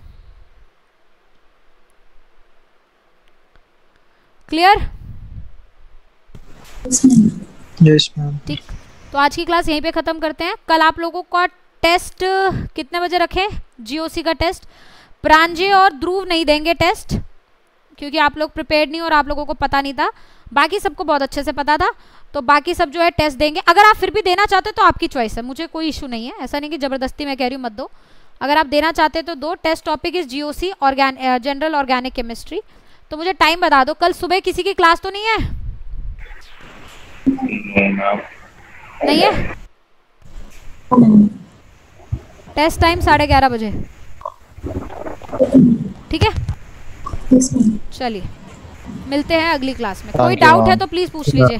S1: क्लियर?
S3: Yes ma'am.
S1: ठीक, तो आज की क्लास यहीं पे ख़त्म करते हैं। कल आप लोगों का टेस्ट कितने बजे रखें? जीओसी का टेस्ट प्रांजय और ध्रुव नहीं देंगे टेस्ट, क्योंकि आप लोग प्रिपेयर्ड नहीं और आप लोगों को पता नहीं था। बाकी सबको बहुत अच्छे से पता था, तो बाकी सब जो है टेस्ट देंगे। अगर आप फिर भी देना चाहते हो तो आपकी चॉइस है, मुझे कोई इशू नहीं है, ऐसा नहीं कि ज़बरदस्ती मैं कह रही हूँ मत दो। अगर आप देना चाहते हो तो दो। Test topic is GOC general organic chemistry. तो मुझे टाइम बता दो, कल सुबह किसी की क्लास तो नहीं है? नहीं है? टेस्ट टाइम 11:30 बजे, ठीक है? चलिए मिलते हैं अगली क्लास में। कोई डाउट है तो प्लीज पूछ लीजिए।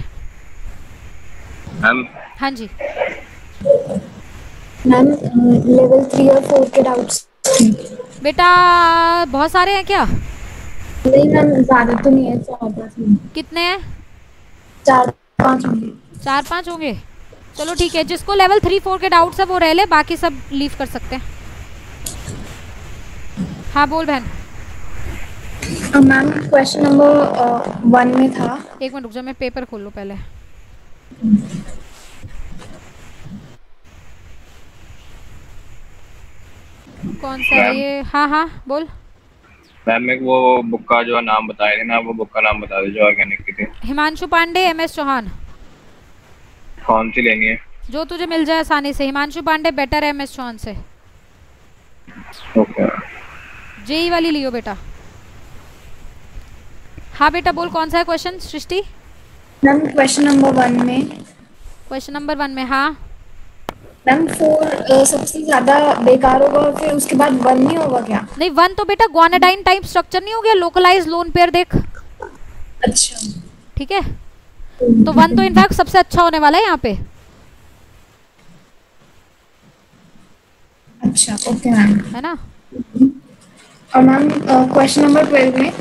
S2: मैम
S1: हाँ जी
S5: मैम लेवल 3 और 4 के डाउट्स
S1: बेटा बहुत सारे हैं क्या?
S5: नहीं मैम, ज्यादा तो नहीं है, 4-5 हैं।
S1: कितने हैं?
S5: 4-5 होंगे।
S1: 4-5 होंगे, चलो ठीक है। जिसको लेवल 3-4 के डाउट्स है वो रह ले, बाकी सब लीव कर सकते हैं। हाँ बोल बहन।
S5: मैम क्वेश्चन नंबर 1 में था।
S1: एक मिनट रुक जाओ, मैं पेपर खोल लूँ पहले। कौन सा है ये? हाँ हाँ बोल।
S2: मैम एक वो बुक का जो नाम बताए थे ना, वो बुक का नाम बता दीजिए जो ऑर्गेनिक की थी।
S1: हिमांशु पांडे, MS चौहान।
S2: कौन सी लेनी है?
S1: जो तुझे मिल जाए आसानी से। हिमांशु पांडे बेटर है MS चौहान से।
S2: ओके
S1: जेई वाली लियो बेटा। हाँ बेटा बोल, कौन सा है question Srishti?
S5: Ma'am question number 1 में।
S1: क्वेश्चन नंबर 1 में हाँ
S5: मैम 4 सबसे ज्यादा बेकार होगा और फिर उसके बाद 1 नहीं होगा क्या?
S1: नहीं, 1 तो बेटा ग्वानाडाइन टाइप स्ट्रक्चर नहीं हो गया, लोकलाइज लोन पेयर देख।
S5: अच्छा
S1: ठीक है, तो 1 तो इनफैक्ट सबसे अच्छा होने वाला है यहाँ पे।
S5: अच्छा ओके मैम,
S1: है ना?
S5: और मैम क्वेश्चन नंबर 12 में।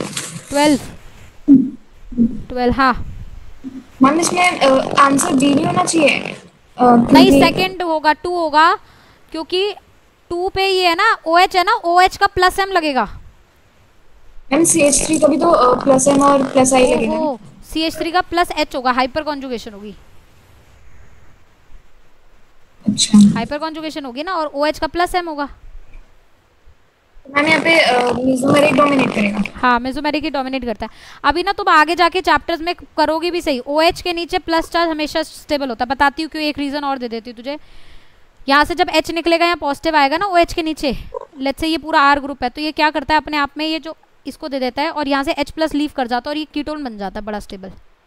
S1: 12 हाँ
S5: मैम इसमें आंसर डी नहीं होना चाहिए?
S1: नहीं, सेकंड होगा, 2 होगा, क्योंकि 2 पे ये है ना OH है ना, OH का +M लगेगा।
S5: मैम CH3 का भी तो +M और +I लगेगा।
S1: ओहो, CH3 का +H होगा, हाइपर कॉन्जुगेशन होगी।
S5: अच्छा
S1: हाइपर कॉन्जुगेशन होगी ना, और OH का +M होगा।
S5: मैम यहाँ पे मेसोमेरिक डोमिनेट करेगा।
S1: हाँ मेसोमेरिक ही डोमिनेट करता है। अभी ना तुम आगे जाके चैप्टर्स में करोगे भी सही। OH के नीचे प्लस चार्ज हमेशा स्टेबल होता है। बताती हूँ क्यों, एक रीजन और दे देती हूँ तुझे। यहाँ से जब H निकलेगा, यहाँ पॉजिटिव आएगा ना OH के नीचे, लेट्स से ये पूरा R ग्रुप है, तो ये क्या करता है अपने आप में, ये जो इसको दे देता है और यहाँ से H+ लीव कर जाता है और ये कीटोन बन जाता है बड़ा स्टेबल।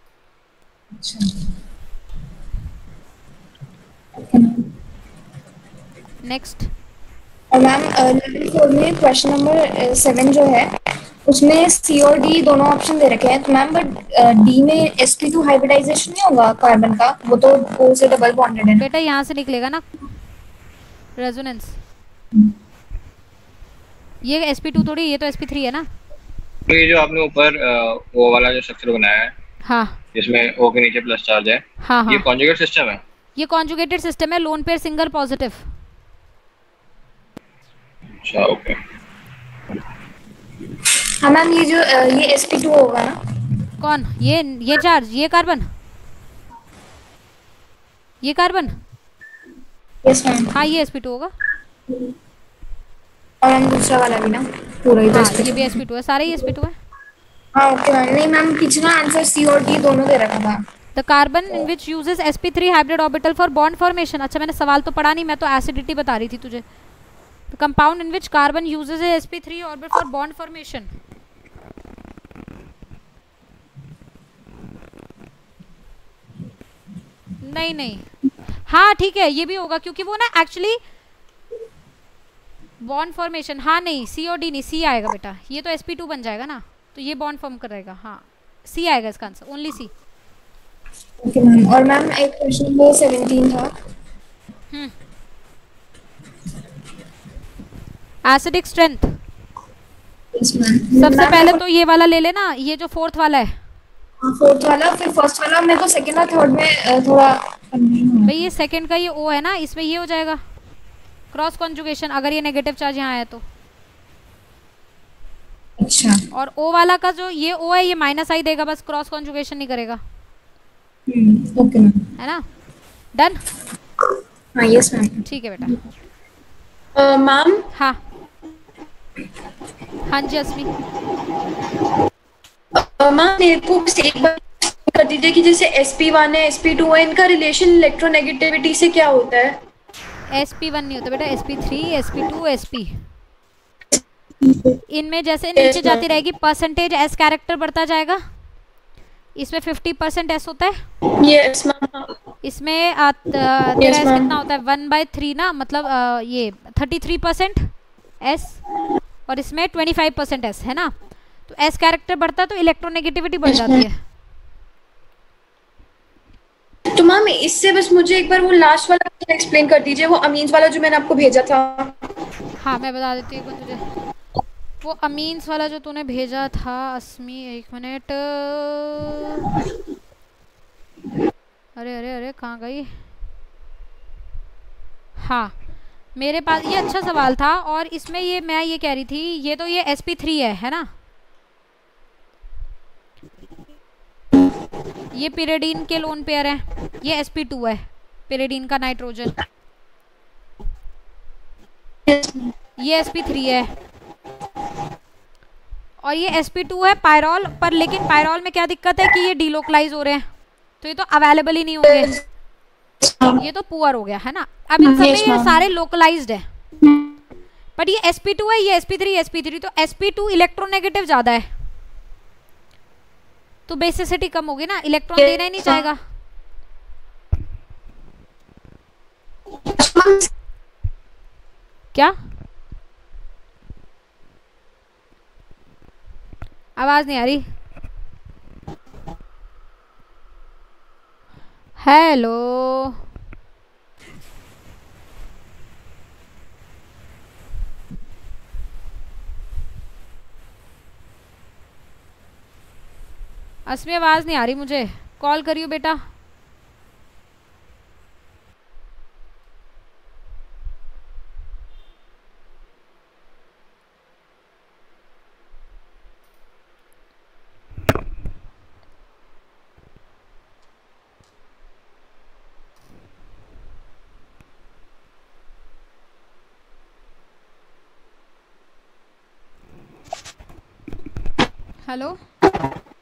S1: नेक्स्ट।
S5: और मैम लेवल 4 में क्वेश्चन नंबर 7 जो है उसमें C और D दोनों ऑप्शन दे रखे हैं। तो मैम बट D में sp2 हाइब्रिडाइजेशन नहीं होगा कार्बन का, वो तो O से डबल बॉन्डेड है।
S1: बेटा यहाँ से निकलेगा ना रेजोनेंस। ये sp2 थोड़ी, ये तो sp3 है ना।
S2: तो ये जो आपने ऊपर वो वाला जो स्ट्रक्चर बनाया है,
S1: हाँ
S2: जिसमें O के नीचे प्लस चार्ज है,
S1: हाँ हाँ
S2: ये कॉन्जुगेट सिस्टम है?
S1: ये कॉन्जुगेटेड सिस्टम है, लोन पेयर सिंगल पॉजिटिव।
S2: अच्छा ओके।
S5: हाँ मैम ये जो ये sp2 होगा ना?
S1: कौन? ये चार्ज, ये कार्बन, ये कार्बन।
S5: Yes ma'am.
S1: हाँ ये sp2 होगा।
S5: और हम दूसरा वाला भी ना पूरा ही?
S1: हाँ ये भी sp2 है, सारे ही sp2 है।
S5: हाँ ओके मैम। नहीं मैम पिछला आंसर C और D दोनों दे रखा था।
S1: The carbon in which uses sp3 hybrid orbital for bond formation. अच्छा मैंने सवाल तो पढ़ा नहीं, मैं तो एसिडिटी बता रही थी तुझे। The compound in which carbon uses sp3 orbit for bond formation. नहीं नहीं, हाँ ठीक है ये भी होगा, क्योंकि वो ना एक्चुअली बॉन्ड फॉर्मेशन। हाँ नहीं, C और D नहीं, C आएगा बेटा, ये तो sp2 बन जाएगा ना, तो ये बॉन्ड फॉर्म करेगा। हाँ C आएगा इसका आंसर, ओनली C।
S5: Okay ma'am. और मैम एक क्वेश्चन नंबर 17 था।
S1: Acidic strength.
S5: Yes ma'am.
S1: सबसे पहले तो ये वाला ले लेना, ये जो 4th वाला है।
S5: फोर्थ वाला, फिर फर्स्ट वाला मेरे को सेकंड और थर्ड में थोड़ा कंफ्यूजन हुआ।
S1: भाई ये सेकंड का ये O है ना, इसमें ये हो जाएगा क्रॉस कॉन्जुगेशन, अगर ये नेगेटिव चार्ज यहाँ है तो।
S5: अच्छा।
S1: और O वाला का जो ये O है, ये -I देगा, बस क्रॉस कॉन्जुगेशन नहीं करेगा।
S5: Okay ma'am.
S1: है ना? डन?
S5: हाँ यस मैम।
S1: ठीक है बेटा।
S7: मैम
S1: हाँ हाँ जी अस्मी।
S7: मैम मेरे को बस एक बार कर दीजिए कि जैसे sp1 है sp2 है, इनका रिलेशन इलेक्ट्रोनेगेटिविटी से क्या होता है?
S1: sp1 नहीं होता बेटा, sp3 sp2 sp। इनमें जैसे नीचे जाती रहेगी परसेंटेज s कैरेक्टर बढ़ता जाएगा। इसमें 50% s होता है।
S7: Yes ma'am.
S1: इसमें तेरा s कितना होता है 1/3 ना, मतलब ये 33% s, और इसमें 25% s है ना। तो s कैरेक्टर बढ़ता है तो इलेक्ट्रोनेगेटिविटी बढ़ जाती है।
S7: तो मैम इससे बस मुझे एक बार वो लास्ट वाला एक्सप्लेन कर दीजिए, वो अमीन्स वाला जो मैंने आपको भेजा था।
S1: हाँ मैं बता देती हूँ तुझे, वो अमीन्स वाला जो तूने भेजा था अस्मी, एक मिनट। अरे अरे अरे कहाँ गई? हाँ मेरे पास ये अच्छा सवाल था, और इसमें ये मैं ये कह रही थी, ये तो ये sp3 है ना, ये पिरिडीन के लोन पेयर है, ये sp2 है पिरिडीन का नाइट्रोजन, ये sp3 है, और ये sp2 है पायरॉल पर। लेकिन पायरॉल में क्या दिक्कत है कि ये डीलोकलाइज हो रहे हैं, तो ये तो अवेलेबल ही नहीं होंगे, ये तो पुअर हो गया है ना। अब इन सब में ये सारे लोकलाइज्ड है, पर ये sp2 है, ये sp3 तो sp2 इलेक्ट्रोनेगेटिव ज्यादा है, तो बेसिसिटी कम होगी ना, इलेक्ट्रॉन देना ही नहीं चाहेगा। क्या आवाज नहीं आ रही? हेलो अस्मी, आवाज नहीं आ रही मुझे, कॉल करियो बेटा। हेलो